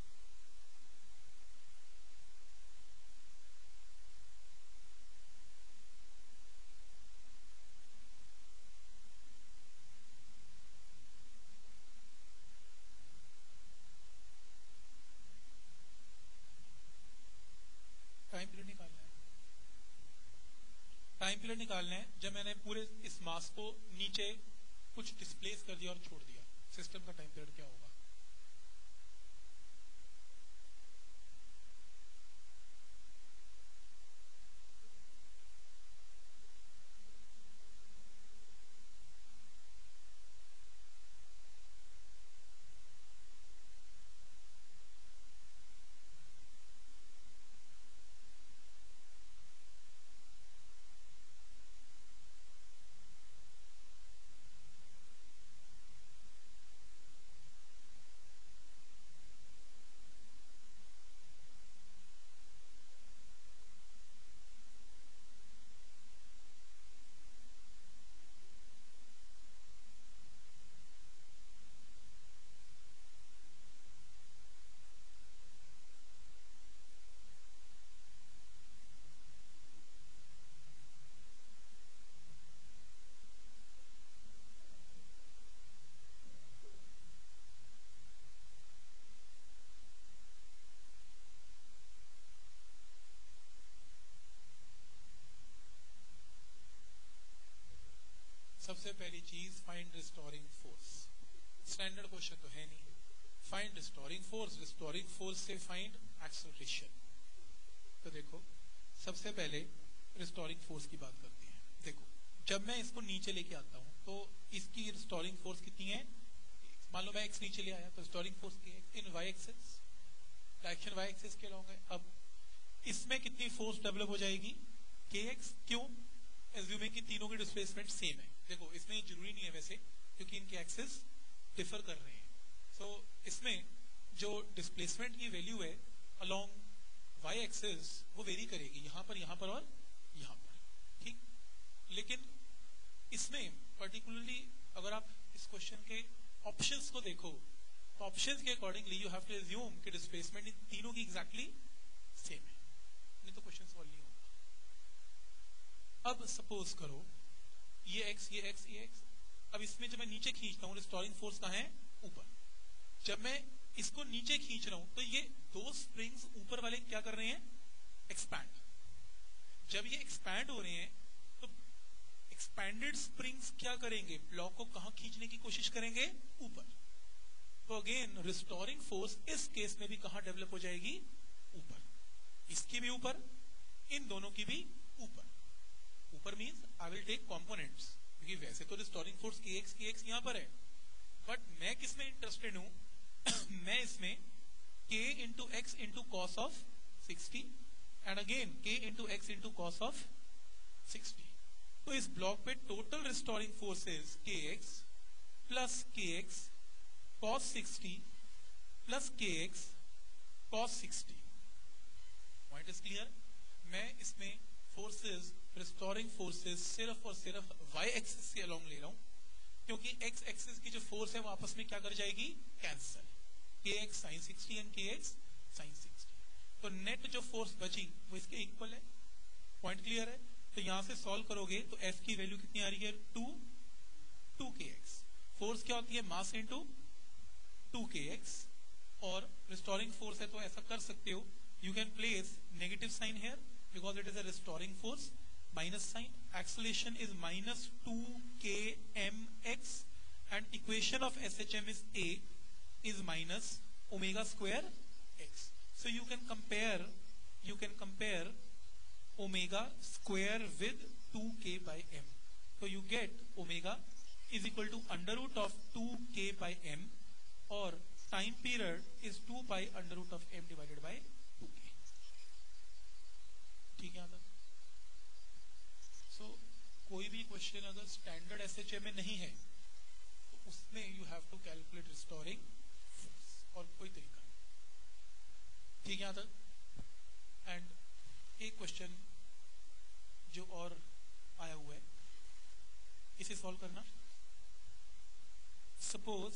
टाइम पीरियड निकालना है। टाइम पीरियड निकालना है जब मैंने पूरे इस मास को नीचे कुछ डिस्प्लेस कर दिया और छोड़ दिया, सिस्टम का टाइम पीरियड क्या होगा? सबसे पहली चीज find restoring force. Standard question तो है नहीं। Find restoring force, restoring force से फाइंड एक्सेलरेशन। तो देखो सबसे पहले रिस्टोरिंग फोर्स की बात करते हैं। देखो जब मैं इसको नीचे लेके आता हूं तो इसकी रिस्टोरिंग फोर्स कितनी है? मान लो मैं एक्स नीचे ले आया तो रिस्टोरिंग फोर्स की in y axis, direction y axis के अलॉन्ग है। अब इसमें कितनी फोर्स डेवलप हो जाएगी? के एक्स। क्यों? एज्यूमिंग कि तीनों की डिस्प्लेसमेंट सेम है। देखो इसमें जरूरी नहीं है वैसे, क्योंकि इनके एक्सिस डिफर कर रहे हैं। सो इसमें जो डिस्प्लेसमेंट की वैल्यू है अलोंग वाई एक्सिस वो वेरी करेगी, यहाँ पर और यहाँ पर, ठीक। लेकिन इसमें पर्टिकुलरली अगर आप इस क्वेश्चन के ऑप्शंस को देखो तो ऑप्शंस के accordingly you have to assume कि डिस्प्लेसमेंट इन तीनों की एग्जैक्टली सेम है, नहीं तो क्वेश्चन सॉल्व नहीं होगा। अब सपोज करो ये एक्स ये एक्स ये एक्स। अब इसमें जब मैं नीचे खींचता हूँ रिस्टोरिंग फोर्स कहाँ है? ऊपर। जब मैं इसको नीचे खींच रहा हूं तो ये दो स्प्रिंग्स ऊपर वाले क्या कर रहे हैं? एक्सपैंड। जब ये एक्सपैंड हो रहे हैं तो एक्सपैंडेड स्प्रिंग्स क्या करेंगे? ब्लॉक को कहां खींचने की कोशिश करेंगे? ऊपर। तो अगेन रिस्टोरिंग फोर्स इस केस में भी कहां डेवलप हो जाएगी? ऊपर। इसकी भी ऊपर, इन दोनों की भी ऊपर। ऊपर means I will take components, क्योंकि वैसे तो रिस्टोरिंग फोर्स की एक्स यहां पर है, बट मैं किसमें इंटरेस्टेड हूं? मैं इसमें k into x into cos of 60 and again k into x into cos of 60। तो इस ब्लॉक पे total restoring forces kx plus kx cos 60 plus kx cos 60। Point is clear? मैं इसमें फोर्सेस, रिस्टोरिंग फोर्सेस सिर्फ और सिर्फ y axis के along ले रहा हूं, क्योंकि x एक्सिस की जो फोर्स है वो आपस में क्या कर जाएगी? Cancel. kx sin 60 and kx sin 60। तो नेट जो फोर्स बची वो इसके इक्वल है। पॉइंट क्लियर है? तो यहां से सॉल्व करोगे तो f की वैल्यू कितनी आ रही है? 2kx। फोर्स क्या होती है? Mass into 2kx। और रिस्टोरिंग फोर्स है तो ऐसा कर सकते हो, you can place negative sign here because it is a restoring force, minus sign. Acceleration is minus 2kmx and equation of SHM is A is minus omega square x. So you can compare omega square with 2k by m. So you get omega is equal to under root of 2k by m, or time period is 2 pi under root of m divided by 2k. ठीक है? So, कोई भी question अगर standard SHM में नहीं है तो उसमें you have to calculate restoring force, और कोई तरीका नहीं। ठीक है यहाँ तक? एंड एक क्वेश्चन जो और आया हुआ है इसे सॉल्व करना। Suppose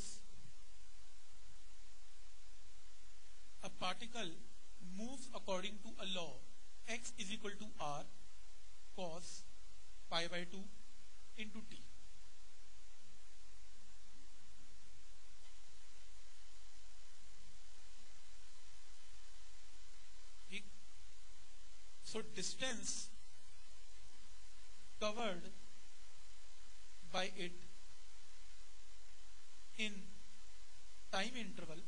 a particle moves according to a law x is equal to r cos pi by 2 into t. ठीक? So distance covered by it in time interval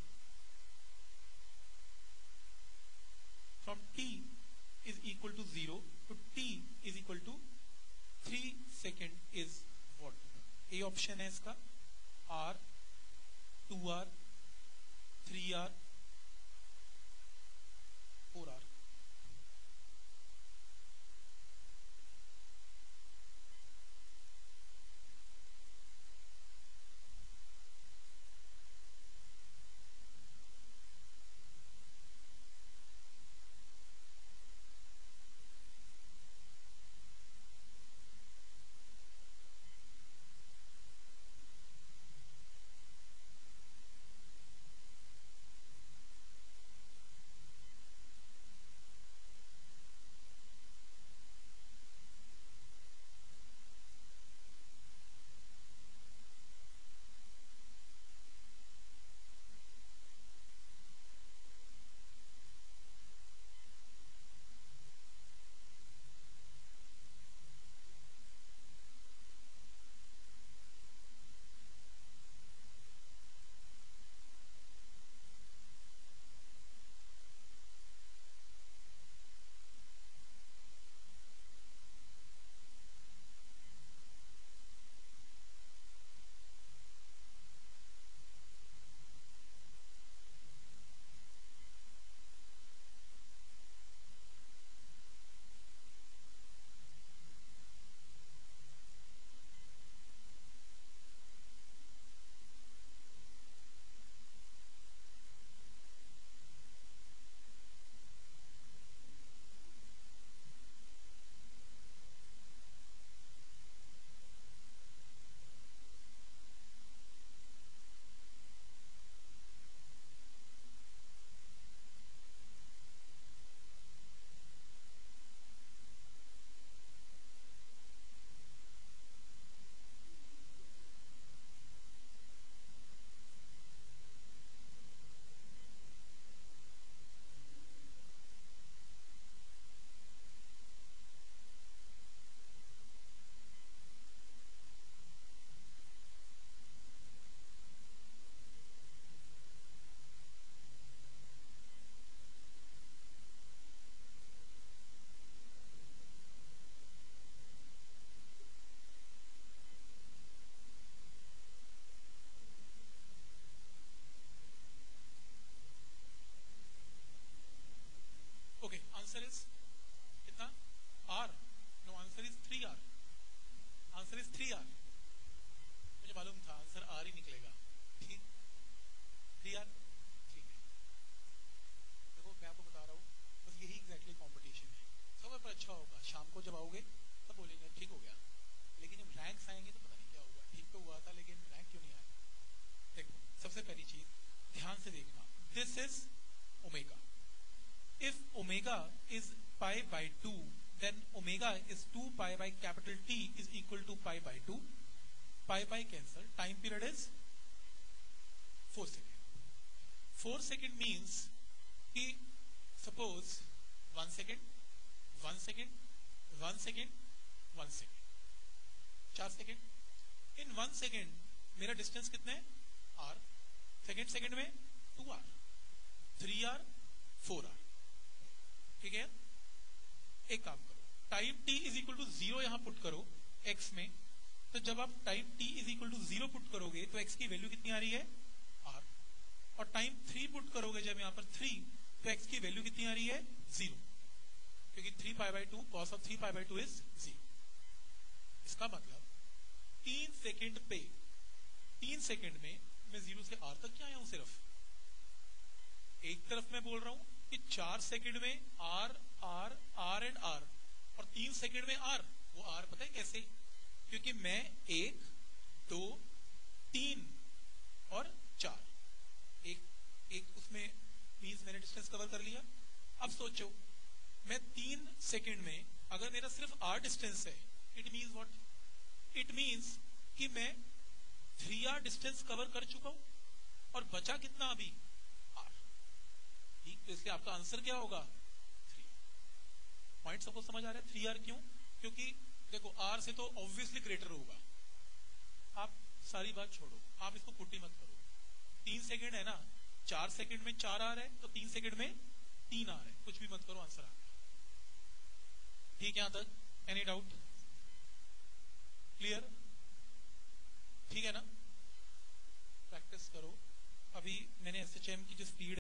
from t is equal to 0 to t is equal to 3 second is what? A option है इसका r, 2r, 3r, 4r। is pi by 2, then omega is 2 pi by capital T is equal to pi by 2. Pi by cancel. Time period is 4 seconds. 4 seconds means कि suppose 1 second, 1 second, 1 second, 1 second, 4 second. In 1 second मेरा distance कितने है? r. Second में 2r, 3r, 4r. ठीक है? एक काम करो, time t is equal to 0 यहां पुट करो x में. तो जब आप time t is equal to 0 put करोगे तो x की वैल्यू कितनी आ रही है? r. और टाइम 3 पुट करोगे जब यहां पर 3, तो x की वैल्यू कितनी आ रही है? 0. क्योंकि 3 pi by 2 cos of 3 pi by 2 is 0. इसका मतलब 3 सेकंड पे, 3 सेकंड में मैं 0 से r तक क्या आया हूं? सिर्फ एक तरफ मैं बोल रहा हूं कि 4 सेकंड में r r r and r, और 3 सेकंड में r. वो r पता है कैसे? क्योंकि मैं 1 2 3 और 4, एक उसमें मींस मैंने डिस्टेंस कवर कर लिया. अब सोचो मैं 3 सेकंड में अगर मेरा सिर्फ r डिस्टेंस है, it means what? It means कि मैं 3r डिस्टेंस कवर कर चुका हूं और बचा कितना अभी? r. ठीक, तो इसलिए आपका आंसर क्या होगा? 3. पॉइंट सबको समझ आ रहा है? 3r क्यों? क्योंकि देखो r से तो ऑब्वियसली ग्रेटर होगा. आप सारी बात छोड़ो, आप इसको पुट्टी मत करो. 3 सेकंड है ना, 4 सेकंड में 4r है, तो 3 सेकंड में 3r है. कुछ भी मत करो, आंसर आ गया. ठीक है यहां तक? Any doubt?